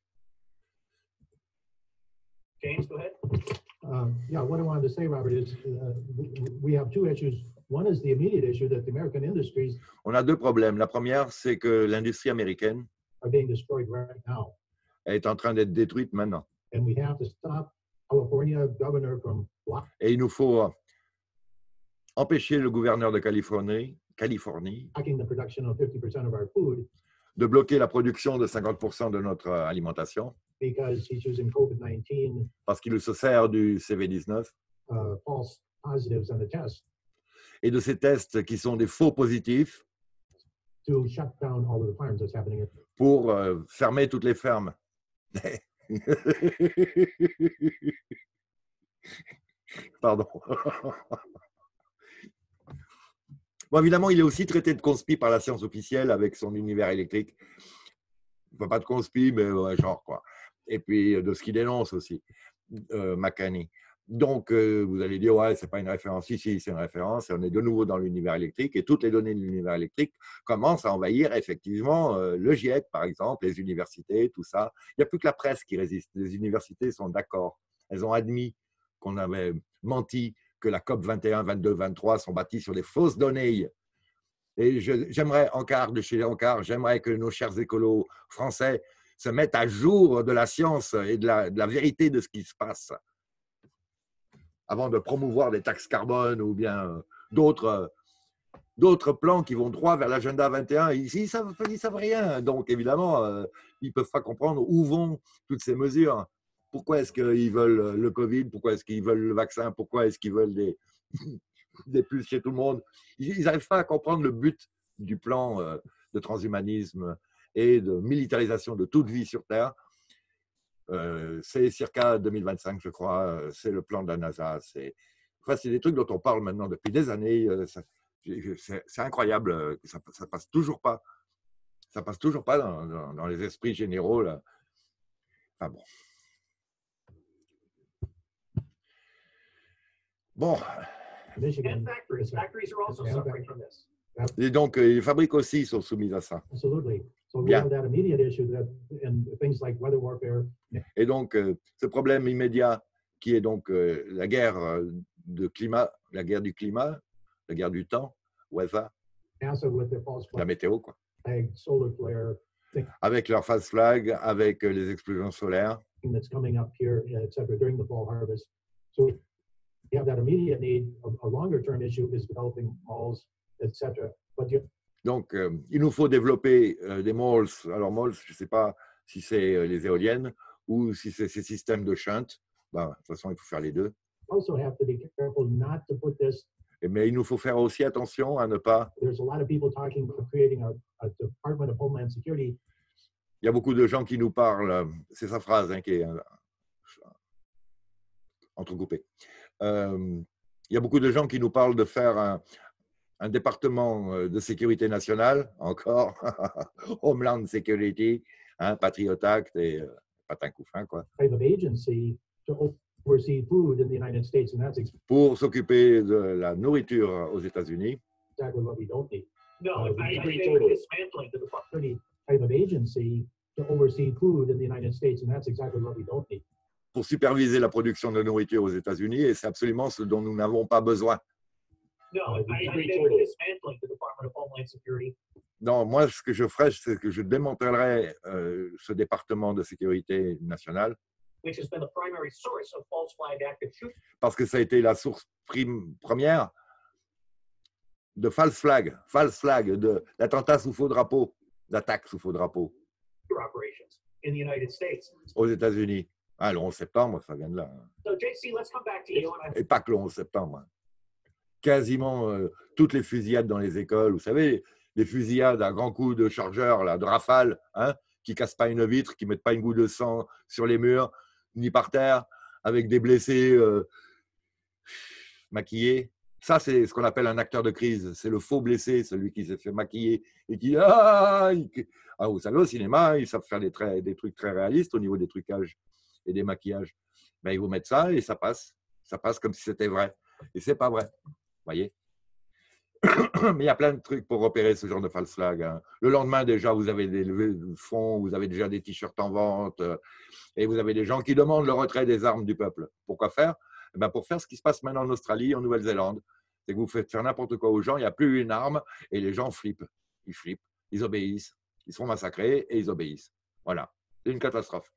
Speaker 5: James, go ahead.
Speaker 4: Yeah, what I wanted to say, Robert, is we have two issues. One is the immediate issue that the American industries
Speaker 1: On a deux problèmes. La première, c'est que l'industrie américaine
Speaker 4: are being destroyed right now.
Speaker 1: est en train d'être détruite maintenant.
Speaker 4: And we have to stop California governor from
Speaker 1: Et il nous faut empêcher le gouverneur de Californie
Speaker 4: blocking the production of 50% of our food
Speaker 1: de bloquer la production de 50% de notre alimentation
Speaker 4: because he's using COVID-19
Speaker 1: parce qu'il se sert du CV19
Speaker 4: false positives on the test
Speaker 1: et de ces tests qui sont des faux positifs
Speaker 4: to shut down all of the farms that's happening.
Speaker 1: pour fermer toutes les fermes. Pardon. Bon, évidemment, il est aussi traité de conspi par la science officielle avec son univers électrique. Pas de conspi, mais ouais, genre quoi. Et puis de ce qu'il dénonce aussi, McCanney. Donc, vous allez dire, ouais, c'est pas une référence. Si, c'est une référence. Et on est de nouveau dans l'univers électrique et toutes les données de l'univers électrique commencent à envahir effectivement le GIEC, par exemple, les universités, tout ça. Il n'y a plus que la presse qui résiste. Les universités sont d'accord. Elles ont admis qu'on avait menti, que la COP 21, 22, 23 sont bâties sur des fausses données. Et j'aimerais, de chez Ancard, j'aimerais que nos chers écolos français se mettent à jour de la science et de la vérité de ce qui se passe avant de promouvoir des taxes carbone ou bien d'autres plans qui vont droit vers l'agenda 21. Ici, ils savent rien. Donc, évidemment, ils ne peuvent pas comprendre où vont toutes ces mesures. Pourquoi est-ce qu'ils veulent le Covid? Pourquoi est-ce qu'ils veulent le vaccin? Pourquoi est-ce qu'ils veulent des puces chez tout le monde? Ils n'arrivent pas à comprendre le but du plan de transhumanisme et de militarisation de toute vie sur Terre. C'est circa 2025, je crois. C'est le plan de la NASA. C'est des trucs dont on parle maintenant depuis des années. C'est incroyable que ça passe toujours pas. Ça passe toujours pas dans les esprits généraux. Là. Enfin bon. Bon.
Speaker 5: And factories. Factories are also suffering from this.
Speaker 1: Et donc, les fabriques aussi sont soumises à ça.
Speaker 4: Absolutely. So we
Speaker 1: Bien.
Speaker 4: have that immediate issue that and things like weather warfare.
Speaker 1: Et donc, ce problème immédiat qui est donc la guerre du climat, la guerre du temps, weather,
Speaker 4: NASA with their false
Speaker 1: la météo, quoi.
Speaker 4: flag, solar flare,
Speaker 1: Avec leur false flag, avec les explosions solaires.
Speaker 4: thing that's coming up here, et cetera, during the fall harvest. So you have that immediate need. A longer term issue is developing malls, et cetera. But you
Speaker 1: Donc, il nous faut développer des malls. Alors, malls, je ne sais pas si c'est les éoliennes ou si c'est ces systèmes de shunt. Ben, de toute façon, il faut faire les deux.
Speaker 4: also have to be careful not to put this.
Speaker 1: Mais il nous faut faire aussi attention à ne pas.
Speaker 4: There's a lot of people talking about creating a Department of Homeland Security.
Speaker 1: Il y a beaucoup de gens qui nous parlent. C'est sa phrase hein, qui est entrecoupée. Il y a beaucoup de gens qui nous parlent de faire un département de sécurité nationale, encore, Homeland Security, hein, Patriot Act et patin couffin, quoi.
Speaker 4: Type of agency oversee food in the United States, and that's
Speaker 1: pour s'occuper de la nourriture aux États-Unis.
Speaker 4: exactly what we don't need.
Speaker 5: No,
Speaker 6: I agree
Speaker 5: they
Speaker 6: totally.
Speaker 5: were dismantling the department.
Speaker 4: Any type of agency to oversee food in the United States, and that's exactly what we don't need.
Speaker 1: Pour superviser la production de nourriture aux États-Unis, et c'est absolument ce dont nous n'avons pas besoin.
Speaker 5: No,
Speaker 6: I agree
Speaker 5: they were
Speaker 6: totally.
Speaker 5: dismantling the Department of Homeland Security.
Speaker 1: Non, moi, ce que je ferais, c'est que je démantèlerais ce département de sécurité nationale,
Speaker 5: Which has been the primary source of false flag active shooter
Speaker 1: parce que ça a été la source première de false flag, d'attentats sous faux drapeau, d'attaques sous faux drapeau
Speaker 5: operations in the United States.
Speaker 1: aux États-Unis. Ah, le 11 septembre, ça vient de là.
Speaker 5: So, JC, let's come back to you. And
Speaker 1: Et pas que le 11 septembre. Quasiment toutes les fusillades dans les écoles, vous savez, les fusillades à grands coups de chargeur, là, de rafale, hein, qui ne cassent pas une vitre, qui ne mettent pas une goutte de sang sur les murs, ni par terre, avec des blessés maquillés. Ça, c'est ce qu'on appelle un acteur de crise. C'est le faux blessé, celui qui s'est fait maquiller et qui... vous savez, au cinéma, ils savent faire des trucs très réalistes au niveau des trucages et des maquillages. Ben, ils vous mettent ça et ça passe. Ça passe comme si c'était vrai. Et c'est pas vrai. Vous voyez. Mais il y a plein de trucs pour repérer ce genre de false flag. Hein. Le lendemain, déjà, vous avez des levées de fonds, vous avez déjà des t-shirts en vente, et vous avez des gens qui demandent le retrait des armes du peuple. Pourquoi faire? Ben, pour faire ce qui se passe maintenant en Australie et en Nouvelle-Zélande. C'est que vous faites faire n'importe quoi aux gens, il n'y a plus une arme, et les gens flippent. Ils flippent, ils obéissent, ils se font massacrer et ils obéissent. Voilà. C'est une catastrophe.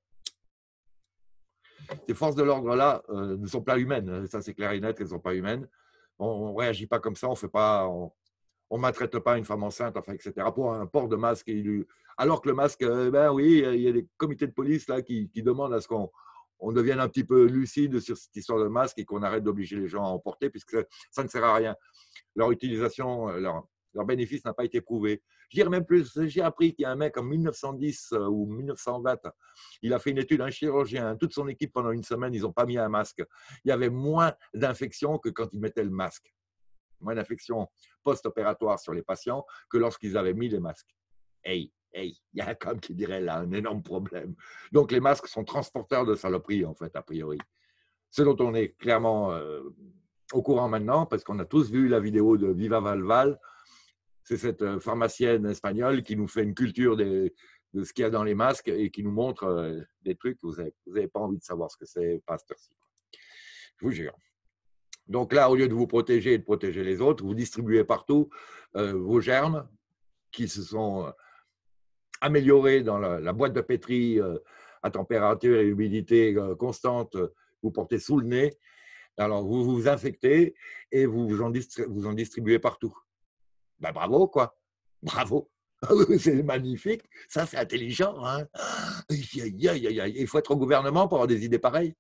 Speaker 1: Ces forces de l'ordre-là ne sont pas humaines. Ça, c'est clair et net qu'elles ne sont pas humaines. On ne réagit pas comme ça, on ne maltraite pas une femme enceinte, enfin, etc. Pour un port de masque. Alors que le masque, ben oui, il y a des comités de police là, qui demandent à ce qu'on devienne un petit peu lucide sur cette histoire de masque et qu'on arrête d'obliger les gens à en porter, puisque ça ne sert à rien. Leur utilisation, leur bénéfice n'a pas été prouvé. Je dirais même plus, j'ai appris qu'il y a un mec en 1910 ou 1920, il a fait une étude, un chirurgien, toute son équipe pendant une semaine, ils n'ont pas mis un masque. Il y avait moins d'infections que quand ils mettaient le masque. Moins d'infections post-opératoires sur les patients que lorsqu'ils avaient mis les masques. Hey, il y a un com qui dirait là un énorme problème. Donc les masques sont transporteurs de saloperies, en fait, a priori. Ce dont on est clairement au courant maintenant, parce qu'on a tous vu la vidéo de Viva Valval. C'est cette pharmacienne espagnole qui nous fait une culture de ce qu'il y a dans les masques et qui nous montre des trucs que vous n'avez pas envie de savoir ce que c'est, pas cette heure-ci. Je vous jure. Donc là, au lieu de vous protéger et de protéger les autres, vous distribuez partout vos germes qui se sont améliorés dans la boîte de pétri à température et humidité constante. Vous portez sous le nez. Alors, vous vous infectez et vous en distribuez partout. Ben, bravo, quoi. Bravo. C'est magnifique. Ça, c'est intelligent. Hein. Il faut être au gouvernement pour avoir des idées pareilles.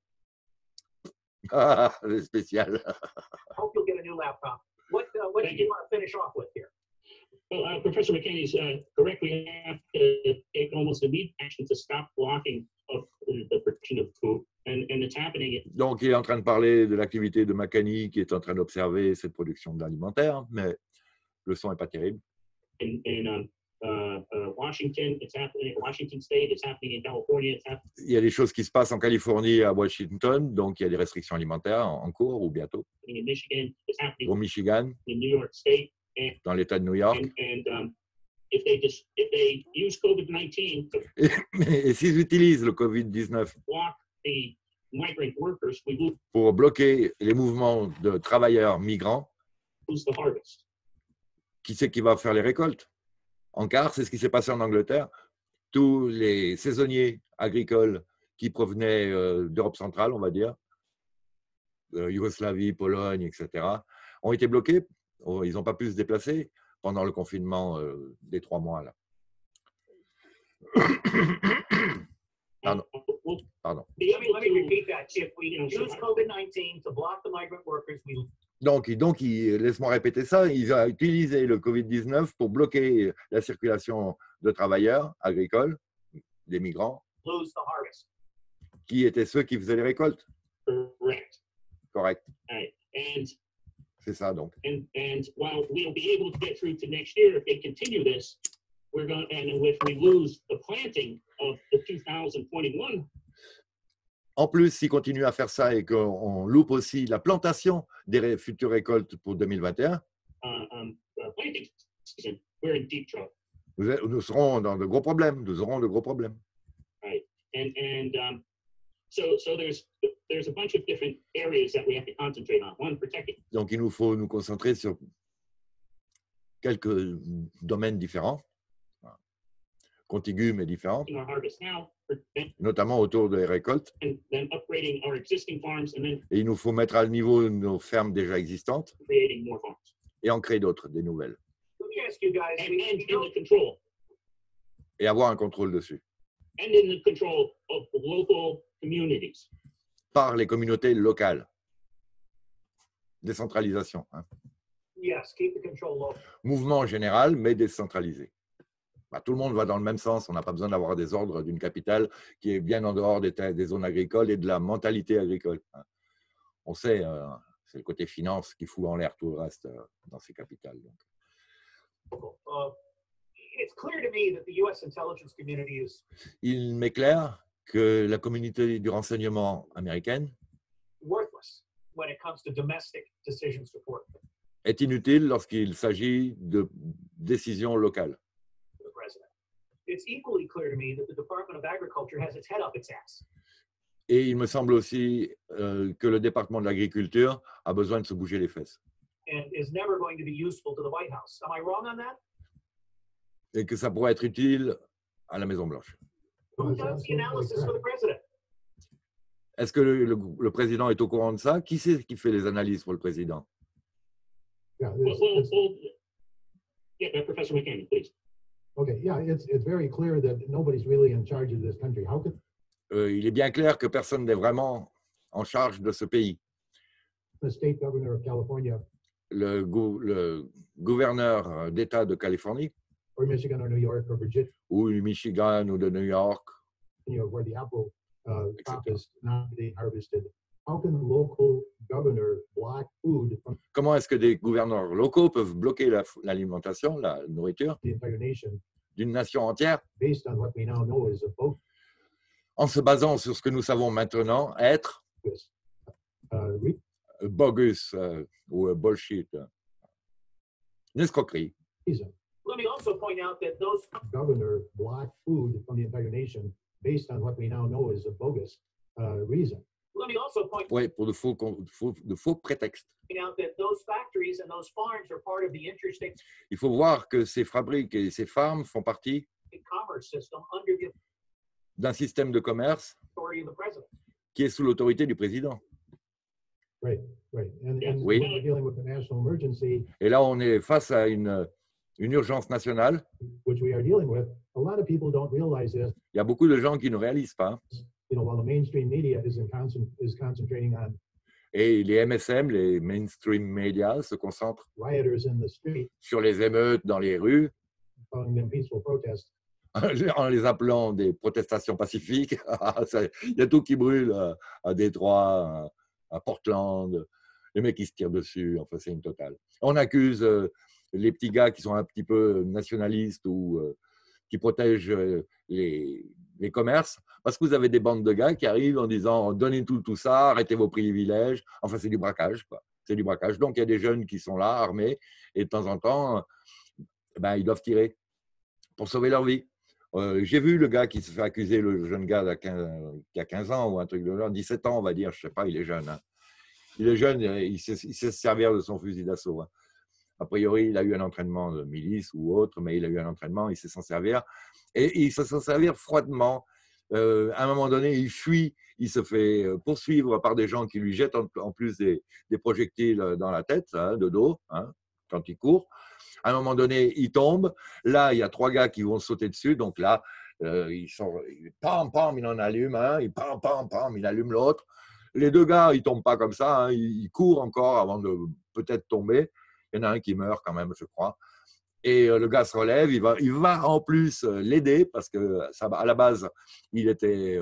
Speaker 1: Ah, c'est spécial.
Speaker 5: I hope you'll get a new laptop. What do you want to finish off with here?
Speaker 6: Well, Professor McKinney is correct. We have to take almost immediate action to stop blocking of the production of food, and it's happening.
Speaker 1: Donc, il est en train de parler de l'activité de McKinney qui est en train d'observer cette production d'alimentaire, mais le son n'est pas terrible.
Speaker 6: In Washington, it's happening. Washington State, it's happening in California. It's happening
Speaker 1: Il y a des choses qui se passent en Californie, à Washington, donc il y a des restrictions alimentaires en cours ou bientôt.
Speaker 6: in Michigan. It's happening
Speaker 1: Au Michigan,
Speaker 6: in New York State,
Speaker 1: dans l'État de New York.
Speaker 6: and if they use COVID-19 to
Speaker 1: Et s'ils utilisent le Covid-19
Speaker 6: block the migrant workers, we will
Speaker 1: pour bloquer les mouvements de travailleurs migrants,
Speaker 6: lose the harvest.
Speaker 1: qui c'est qui va faire les récoltes? En quart, c'est ce qui s'est passé en Angleterre. Tous les saisonniers agricoles qui provenaient d'Europe centrale, on va dire, Yougoslavie, Pologne, etc., ont été bloqués. Ils n'ont pas pu se déplacer pendant le confinement des 3 mois. Là. Pardon. Pardon.
Speaker 5: Let me repeat that. If we use COVID-19 to block the migrant workers, we
Speaker 1: Donc, laisse-moi répéter ça, ils ont utilisé le Covid-19 pour bloquer la circulation de travailleurs agricoles, des migrants,
Speaker 5: lose the harvest.
Speaker 1: qui étaient ceux qui faisaient les récoltes.
Speaker 6: Correct.
Speaker 1: Correct.
Speaker 6: Right. And
Speaker 1: C'est ça, donc.
Speaker 6: while we'll be able to get through to next year if they continue this, and if we lose the planting of the 2021
Speaker 1: En plus, s'ils continuent à faire ça et qu'on loupe aussi la plantation des futures récoltes pour 2021,
Speaker 6: planting season, we're in deep trouble.
Speaker 1: nous serons dans de gros problèmes. Nous aurons de gros problèmes.
Speaker 6: Right. So there's a bunch of different areas that we have to concentrate on. One, protecting
Speaker 1: Donc, il nous faut nous concentrer sur quelques domaines différents, contigus mais différents,
Speaker 6: our harvest now,
Speaker 1: notamment autour des récoltes.
Speaker 6: and then upgrading our existing farms, and then
Speaker 1: Et il nous faut mettre à niveau nos fermes déjà existantes
Speaker 6: creating more farms.
Speaker 1: et en créer d'autres, des nouvelles,
Speaker 5: Let me ask you guys.
Speaker 6: And in the control,
Speaker 1: et avoir un contrôle dessus
Speaker 6: and in the control of local communities.
Speaker 1: par les communautés locales. Décentralisation. Hein.
Speaker 5: Yes, keep the control local.
Speaker 1: Mouvement général, mais décentralisé. Bah, tout le monde va dans le même sens. On n'a pas besoin d'avoir des ordres d'une capitale qui est bien en dehors des zones agricoles et de la mentalité agricole. Hein. On sait, c'est le côté finance qui fout en l'air tout le reste dans ces capitales. Donc.
Speaker 5: It's clear to me that the U.S. intelligence community is
Speaker 1: Il m'est clair que la communauté du renseignement américaine
Speaker 5: worthless when it comes to domestic decision support
Speaker 1: est inutile lorsqu'il s'agit de décisions locales.
Speaker 5: for the president. It's equally clear to me that the Department of Agriculture has its head up its ass.
Speaker 1: Et il me semble aussi que le département de l'agriculture a besoin de se bouger les fesses.
Speaker 5: And is never going to be useful to the White House. Am I wrong on that?
Speaker 1: Et que ça pourrait être utile à la Maison-Blanche.
Speaker 5: Who does the analysis for the president?
Speaker 1: Est-ce que le président est au courant de ça? Qui c'est qui fait les analyses pour le président?
Speaker 4: Yeah,
Speaker 6: Yeah, Professor McCain, please.
Speaker 4: okay, yeah, it's very clear that nobody's really in charge of this country. How could
Speaker 1: Il est bien clair que personne n'est vraiment en charge de ce pays.
Speaker 4: the state governor of California
Speaker 1: Le gouverneur d'État de Californie,
Speaker 4: or Michigan or New York or Virginia,
Speaker 1: ou du Michigan ou de New York,
Speaker 4: where the apple crop is not being harvested, how can the local governor block food from
Speaker 1: comment est-ce que des gouverneurs locaux peuvent bloquer l'alimentation, la nourriture
Speaker 4: the entire nation
Speaker 1: d'une nation entière
Speaker 4: based on what we now know is a bogus,
Speaker 1: en se basant sur ce que nous savons maintenant être bogus ou bullshit, une escroquerie.
Speaker 4: reason?
Speaker 5: Let me also point out that those
Speaker 4: Governor block food from the entire nation based on what we now know is a bogus reason.
Speaker 5: let me also point
Speaker 1: Oui, pour de faux prétextes.
Speaker 5: out that those factories and those farms are part of the interstate
Speaker 1: Il faut voir que ces fabriques et ces farms font partie
Speaker 5: commerce system under the
Speaker 1: d'un système de commerce
Speaker 5: authority of the president.
Speaker 1: qui est sous l'autorité du président.
Speaker 4: Right. And
Speaker 1: Oui.
Speaker 4: when we're dealing with a national emergency,
Speaker 1: Et là, on est face à une urgence nationale.
Speaker 4: which we are dealing with, a lot of people don't realize this.
Speaker 1: Il y a beaucoup de gens qui ne réalisent pas.
Speaker 4: While the mainstream media is concentrating on
Speaker 1: Et les MSM, les mainstream médias, se concentrent
Speaker 4: rioters in the street,
Speaker 1: sur les émeutes dans les rues,
Speaker 4: calling them peaceful protests.
Speaker 1: en les appelant des protestations pacifiques. Il y a tout qui brûle à Détroit, à Portland. Les mecs qui se tirent dessus. Enfin, c'est une totale. On accuse les petits gars qui sont un petit peu nationalistes ou qui protègent les commerces, parce que vous avez des bandes de gars qui arrivent en disant donnez tout ça, arrêtez vos privilèges. Enfin, c'est du braquage, quoi. C'est du braquage. Donc, il y a des jeunes qui sont là, armés, et de temps en temps, ben, ils doivent tirer pour sauver leur vie. J'ai vu le gars qui se fait accuser, le jeune gars qui a 15 ans ou un truc de genre, 17 ans, on va dire, je ne sais pas, il est jeune. Hein. Il est jeune, il sait se servir de son fusil d'assaut. Hein. A priori, il a eu un entraînement de milice ou autre, mais il a eu un entraînement, il sait s'en servir. Et il sait s'en servir froidement. À un moment donné, il fuit, il se fait poursuivre par des gens qui lui jettent en plus des projectiles dans la tête, hein, de dos, hein, quand il court. À un moment donné, il tombe. Là, il y a 3 gars qui vont sauter dessus. Donc là, ils sont, pam, pam, il en allume un, pam, pam, pam, il allume l'autre. Les 2 gars, ils ne tombent pas comme ça, hein, ils courent encore avant de peut-être tomber. Il y en a un qui meurt quand même, je crois. Et le gars se relève, il va en plus l'aider parce que à la base, il était,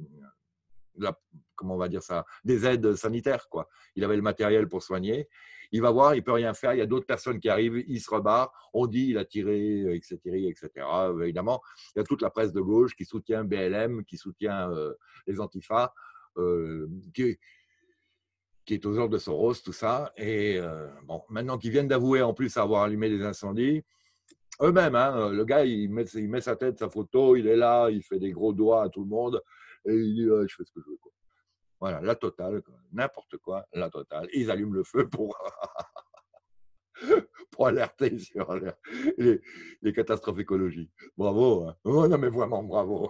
Speaker 1: comment on va dire ça, des aides sanitaires, quoi. Il avait le matériel pour soigner. Il va voir, il ne peut rien faire. Il y a d'autres personnes qui arrivent, il se rebarre. On dit il a tiré, etc., etc. Évidemment, il y a toute la presse de gauche qui soutient BLM, qui soutient les Antifas. qui est aux ordres de Soros, tout ça. Et bon, maintenant qu'ils viennent d'avouer en plus avoir allumé des incendies, eux-mêmes, hein, le gars, il met sa tête, sa photo, il est là, il fait des gros doigts à tout le monde, et il dit je fais ce que je veux. Quoi. Voilà, la totale, n'importe quoi, la totale. Ils allument le feu pour alerter sur les catastrophes écologiques. Bravo. Hein. Oh, non, mais vraiment, bravo.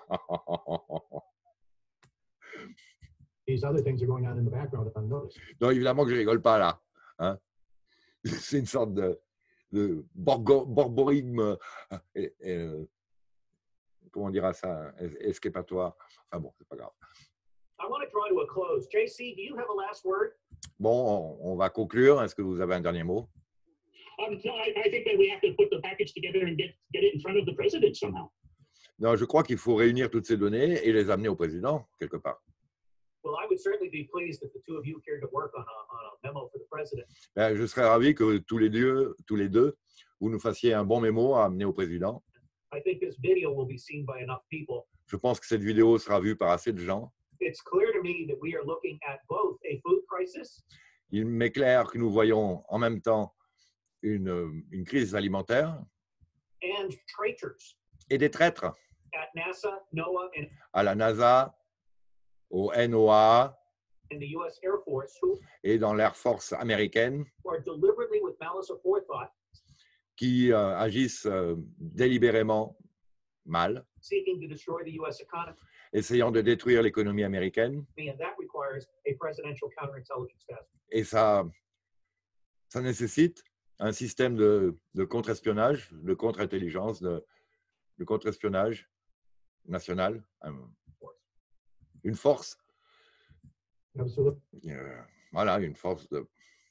Speaker 4: These other things are going on in the background unnoticed.
Speaker 1: Non, évidemment que je rigole pas là. Hein. C'est une sorte de borborigme, comment on dira ça, escapatoire. Enfin bon, c'est pas grave.
Speaker 5: I want to draw to a close. JC, do you have a last word?
Speaker 1: Bon, on va conclure. Est-ce que vous avez un dernier mot?
Speaker 6: No, I think that we have to put the package together and get it in front of the president somehow.
Speaker 1: Non, je crois qu'il faut réunir toutes ces données et les amener au président, quelque part.
Speaker 5: Well, I would certainly be pleased if the two of you cared to work on a memo for the president.
Speaker 1: Ben, je serais ravi que tous les deux, vous nous fassiez un bon mémo à amener au président.
Speaker 5: I think this video will be seen by enough people.
Speaker 1: Je pense que cette vidéo sera vue par assez de gens.
Speaker 5: It's clear to me that we are looking at both a food crisis
Speaker 1: Il m'est clair que nous voyons en même temps une crise alimentaire
Speaker 5: and traitors
Speaker 1: et des traîtres
Speaker 5: at NASA, NOAA,
Speaker 1: à la NASA, au NOAA
Speaker 5: and the U.S. Air Force who
Speaker 1: et dans l'Air Force américaine
Speaker 5: are deliberately, with malice aforethought,
Speaker 1: qui agissent délibérément mal,
Speaker 5: seeking to destroy the U.S. economy,
Speaker 1: essayant de détruire l'économie américaine.
Speaker 5: and that requires a presidential counterintelligence task.
Speaker 1: Et ça nécessite un système de contre-espionnage, de contre-intelligence, de contre-espionnage national, une force.
Speaker 4: Absolutely.
Speaker 1: Voilà, une force de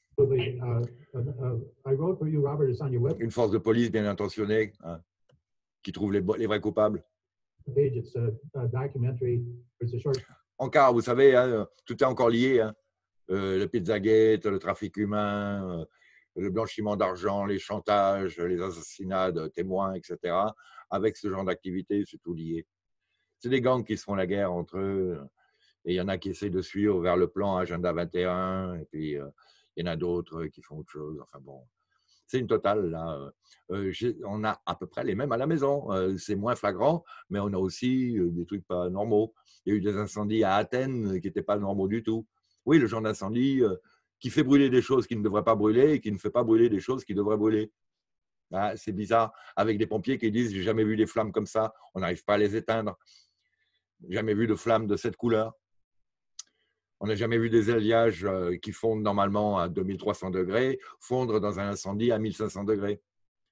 Speaker 4: I wrote for you, Robert. It's on your
Speaker 1: une force de police bien intentionnée, hein, qui trouve les vrais coupables.
Speaker 4: webpage. It's a documentary. It's a short.
Speaker 1: Encore, vous savez, hein, tout est encore lié. Hein. Le Pizzagate, le trafic humain, le blanchiment d'argent, les chantages, les assassinats de témoins, etc. Avec ce genre d'activité, c'est tout lié. C'est des gangs qui se font la guerre entre eux. Et il y en a qui essayent de suivre vers le plan Agenda 21. Et puis, il y en a d'autres qui font autre chose. Enfin bon, c'est une totale, là. On a à peu près les mêmes à la maison. C'est moins flagrant, mais on a aussi des trucs pas normaux. Il y a eu des incendies à Athènes qui n'étaient pas normaux du tout. Oui, le genre d'incendie qui fait brûler des choses qui ne devraient pas brûler et qui ne fait pas brûler des choses qui devraient brûler. Ah, c'est bizarre, avec des pompiers qui disent « j'ai jamais vu des flammes comme ça, on n'arrive pas à les éteindre. Jamais vu de flammes de cette couleur. On n'a jamais vu des alliages qui fondent normalement à 2300 degrés fondre dans un incendie à 1500 degrés.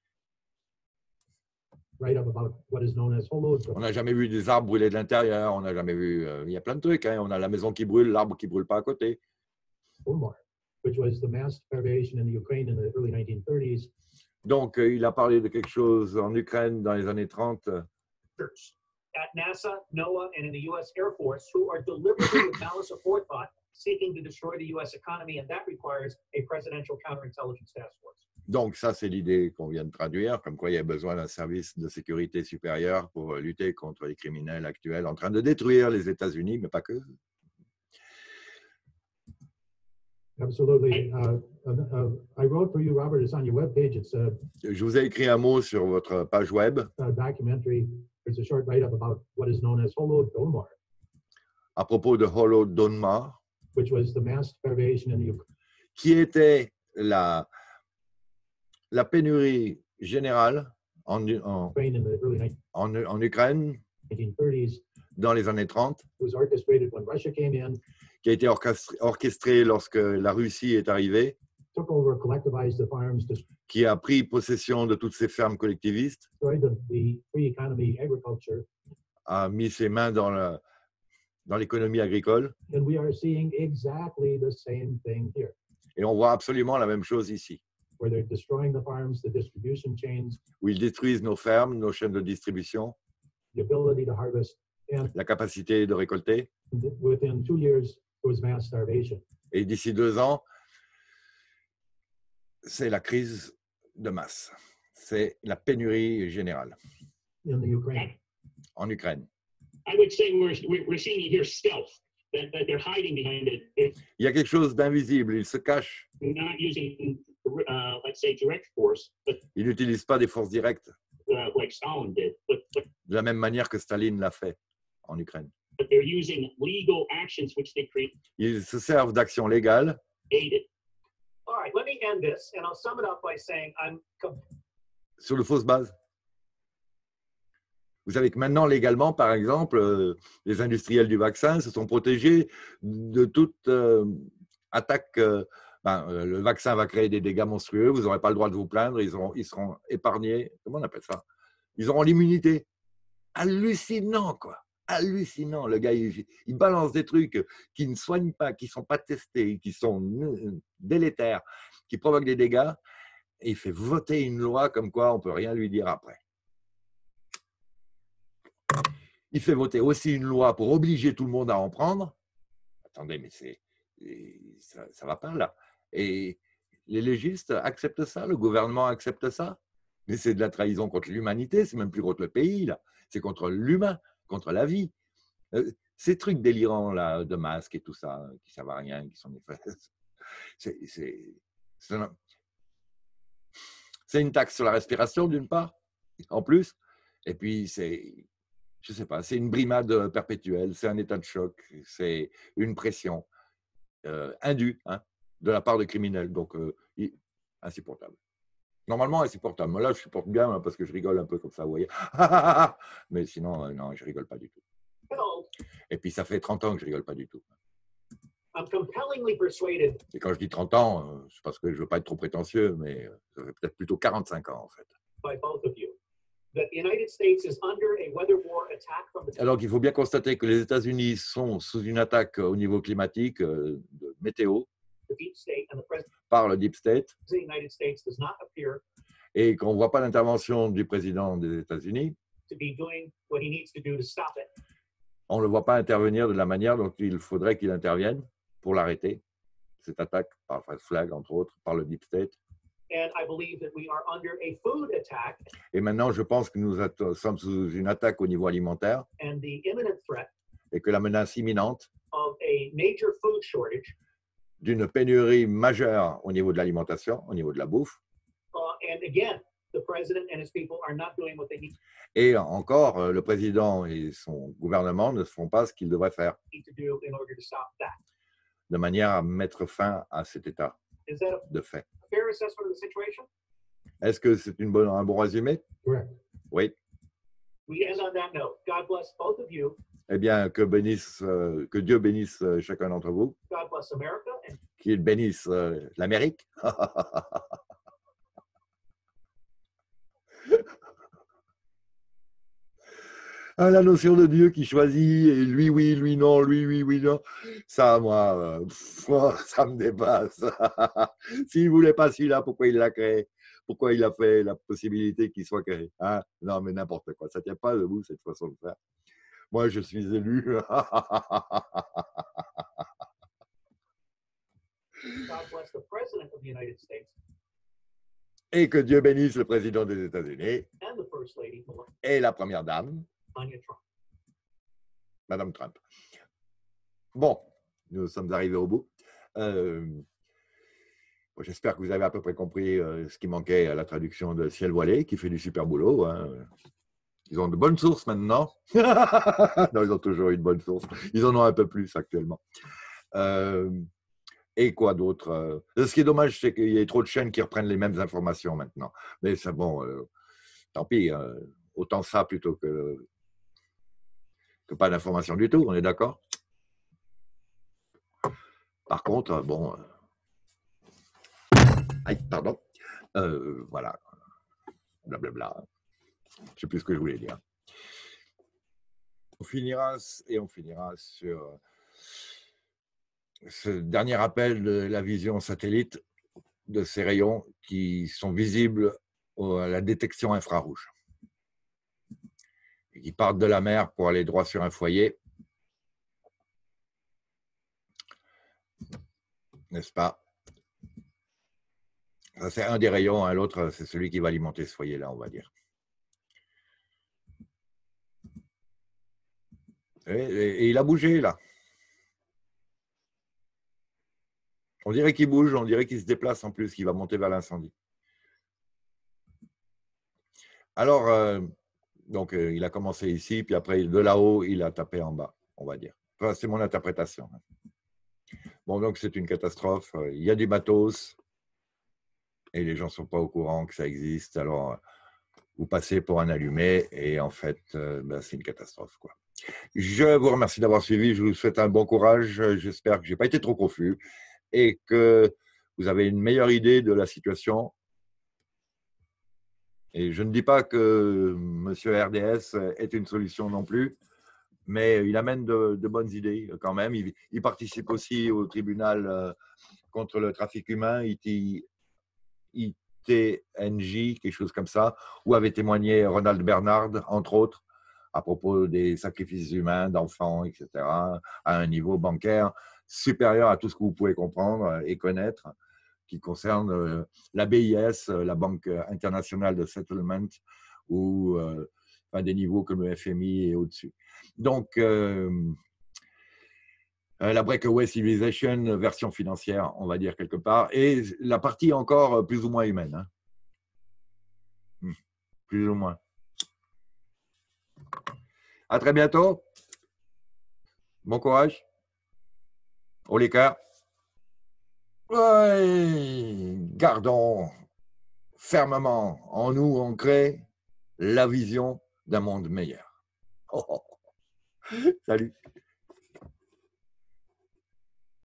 Speaker 4: Write up about what is known as Holocaust.
Speaker 1: On n'a jamais vu des arbres brûler de l'intérieur. On n'a jamais vu. Il y a plein de trucs. Hein. On a la maison qui brûle, l'arbre qui ne brûle pas à côté.
Speaker 4: Holodomor, which was the mass starvation in the Ukraine in the early 1930s.
Speaker 1: Donc, il a parlé de quelque chose en Ukraine dans les années 30.
Speaker 5: At NASA, NOAA, and in the U.S. Air Force who are deliberately, with malice aforethought, seeking to destroy the U.S. economy, and that requires a presidential counterintelligence task force.
Speaker 1: Donc, ça, c'est l'idée qu'on vient de traduire, comme quoi il y a besoin d'un service de sécurité supérieur pour lutter contre les criminels actuels en train de détruire les États-Unis, mais pas que.
Speaker 4: Absolutely. I wrote for you, Robert. It's on your webpage. It's
Speaker 1: Je vous ai écrit un mot sur votre page web
Speaker 4: a documentary. It's a short write-up about what is known as Holodomor,
Speaker 1: à propos de Holodomor,
Speaker 4: which was the mass starvation in the Ukraine.
Speaker 1: qui était la pénurie générale en
Speaker 4: In the early
Speaker 1: Ukraine
Speaker 4: 1930s.
Speaker 1: dans les années 30,
Speaker 4: It was orchestrated when Russia came in,
Speaker 1: qui a été orchestrée lorsque la Russie est arrivée,
Speaker 4: took over, collectivized the farms,
Speaker 1: qui a pris possession de toutes ces fermes collectivistes,
Speaker 4: destroyed the free economy agriculture.
Speaker 1: a mis ses mains dans l'économie agricole.
Speaker 4: And we are seeing exactly the same thing here,
Speaker 1: Et on voit absolument la même chose ici,
Speaker 4: where they're destroying the farms, the distribution chains,
Speaker 1: où ils détruisent nos fermes, nos chaînes de distribution,
Speaker 4: the ability to harvest. And
Speaker 1: la capacité de récolter.
Speaker 4: within 2 years, there was mass starvation.
Speaker 1: Et d'ici 2 ans, c'est la crise de masse. C'est la pénurie générale
Speaker 4: In the Ukraine.
Speaker 1: en Ukraine.
Speaker 6: I would say we're seeing it here stealth. that they're hiding behind it. It's
Speaker 1: Il y a quelque chose d'invisible, il se cache.
Speaker 6: not using, let's say, direct force, but
Speaker 1: Il n'utilise pas des forces directes,
Speaker 6: like Stalin did, but
Speaker 1: de la même manière que Staline l'a fait en Ukraine.
Speaker 6: they're using legal actions which they
Speaker 1: Ils se servent d'actions légales.
Speaker 6: created.
Speaker 5: All right, let me end this, and I'll sum it up by saying
Speaker 1: Sur de fausses bases. Vous savez que maintenant, légalement, par exemple, les industriels du vaccin se sont protégés de toute attaque. Le vaccin va créer des dégâts monstrueux, vous n'aurez pas le droit de vous plaindre, ils seront épargnés. Comment on appelle ça? Ils auront l'immunité. Hallucinant, quoi. Hallucinant. Le gars, il balance des trucs qui ne soignent pas, qui ne sont pas testés, qui sont délétères, qui provoquent des dégâts. Et il fait voter une loi comme quoi on ne peut rien lui dire après. Il fait voter aussi une loi pour obliger tout le monde à en prendre. Attendez, mais ça ne va pas là. Et les légistes acceptent ça, le gouvernement accepte ça. Mais c'est de la trahison contre l'humanité, c'est même plus contre le pays, là. C'est contre l'humain, contre la vie. Ces trucs délirants là, de masques et tout ça, qui ne servent à rien, qui sont c'est une taxe sur la respiration, d'une part, en plus. Et puis, je ne sais pas, c'est une brimade perpétuelle, c'est un état de choc, c'est une pression indue de la part de criminels. Donc, insupportable. Normalement, insupportable. Moi, là, je supporte bien parce que je rigole un peu comme ça, vous voyez. Mais sinon, non, je ne rigole pas du tout. Et puis, ça fait 30 ans que je ne rigole pas du tout.
Speaker 5: I'm compellingly persuaded
Speaker 1: Et quand je dis 30 ans, c'est parce que je ne veux pas être trop prétentieux, mais ça fait peut-être plutôt 45 ans, en fait.
Speaker 5: by both of you that the United States is under a weather war attack from the
Speaker 1: Alors qu'il faut bien constater que les États-Unis sont sous une attaque au niveau climatique, de météo,
Speaker 5: deep state, and the president
Speaker 1: par le Deep State,
Speaker 5: of the United States does not appear
Speaker 1: et qu'on ne voit pas l'intervention du président des États-Unis,
Speaker 5: to be doing what he needs to do to stop it.
Speaker 1: on ne le voit pas intervenir de la manière dont il faudrait qu'il intervienne pour l'arrêter, cette attaque par false flag, entre autres, par le Deep State.
Speaker 5: And I believe that we are under a food attack,
Speaker 1: Et maintenant, je pense que nous sommes sous une attaque au niveau alimentaire
Speaker 5: and the imminent threat
Speaker 1: et que la menace imminente
Speaker 5: of a major food shortage.
Speaker 1: d'une pénurie majeure au niveau de l'alimentation, au niveau de la bouffe.
Speaker 5: And again, the president and his people are not doing what they need
Speaker 1: Et encore, le président et son gouvernement ne font pas ce qu'ils devraient faire
Speaker 5: to do in order to stop that.
Speaker 1: de manière à mettre fin à cet état
Speaker 5: Is that a
Speaker 1: de fait.
Speaker 5: fair assessment of the situation?
Speaker 1: Est-ce que c'est un bon résumé?
Speaker 4: Correct.
Speaker 1: Oui.
Speaker 5: We end on that note. God bless both of you.
Speaker 1: Eh bien, que Dieu bénisse chacun d'entre vous,
Speaker 5: God bless America, and
Speaker 1: qu'il bénisse l'Amérique. La notion de Dieu qui choisit, et lui oui, lui non, lui oui, lui non, ça, moi, ça me dépasse. S'il ne voulait pas celui-là, pourquoi il l'a créé? Pourquoi il a fait la possibilité qu'il soit créé? Non, mais n'importe quoi, ça ne tient pas debout cette façon de faire. Moi, je suis élu.
Speaker 5: God bless the President of the United States
Speaker 1: Et que Dieu bénisse le président des États-Unis
Speaker 5: and the First Lady,
Speaker 1: et la première dame,
Speaker 5: Melania Trump.
Speaker 1: Madame Trump. Bon, nous sommes arrivés au bout. J'espère que vous avez à peu près compris ce qui manquait à la traduction de Ciel voilé, qui fait du super boulot. Ils ont de bonnes sources maintenant. Non, ils ont toujours une bonne source. Ils en ont un peu plus actuellement. Et quoi d'autre? Ce qui est dommage, c'est qu'il y a trop de chaînes qui reprennent les mêmes informations maintenant. Mais c'est bon, tant pis. Autant ça plutôt que pas d'informations du tout, on est d'accord? Par contre, bon... Aïe, pardon. Voilà. Blablabla. Je ne sais plus ce que je voulais dire. On finira sur ce dernier appel de la vision satellite de ces rayons qui sont visibles à la détection infrarouge et qui partent de la mer pour aller droit sur un foyer. N'est-ce pas? Ça, c'est un des rayons, hein, l'autre, c'est celui qui va alimenter ce foyer-là, on va dire. Et il a bougé, là. On dirait qu'il bouge, on dirait qu'il se déplace en plus, qu'il va monter vers l'incendie. Alors, donc, il a commencé ici, puis après, de là-haut, il a tapé en bas, on va dire. Enfin, c'est mon interprétation. Bon, donc, c'est une catastrophe. Il y a du matos et les gens ne sont pas au courant que ça existe. Alors, vous passez pour un allumé et en fait, c'est une catastrophe, quoi. Je vous remercie d'avoir suivi. Je vous souhaite un bon courage. J'espère que je n'ai pas été trop confus et que vous avez une meilleure idée de la situation. Et je ne dis pas que M. RDS est une solution non plus, mais il amène de bonnes idées quand même. Il participe aussi au tribunal contre le trafic humain, ITNJ, quelque chose comme ça, où avait témoigné Ronald Bernard, entre autres, à propos des sacrifices humains d'enfants, etc., à un niveau bancaire supérieur à tout ce que vous pouvez comprendre et connaître, qui concerne la BIS, la Banque internationale de settlement, ou des niveaux comme le FMI et au-dessus. Donc, la Breakaway Civilization, version financière, on va dire quelque part, et la partie encore plus ou moins humaine. Hein. Plus ou moins. À très bientôt. Bon courage. Au l'écart. Ouais, gardons fermement en nous ancré la vision d'un monde meilleur. Oh, oh. Salut.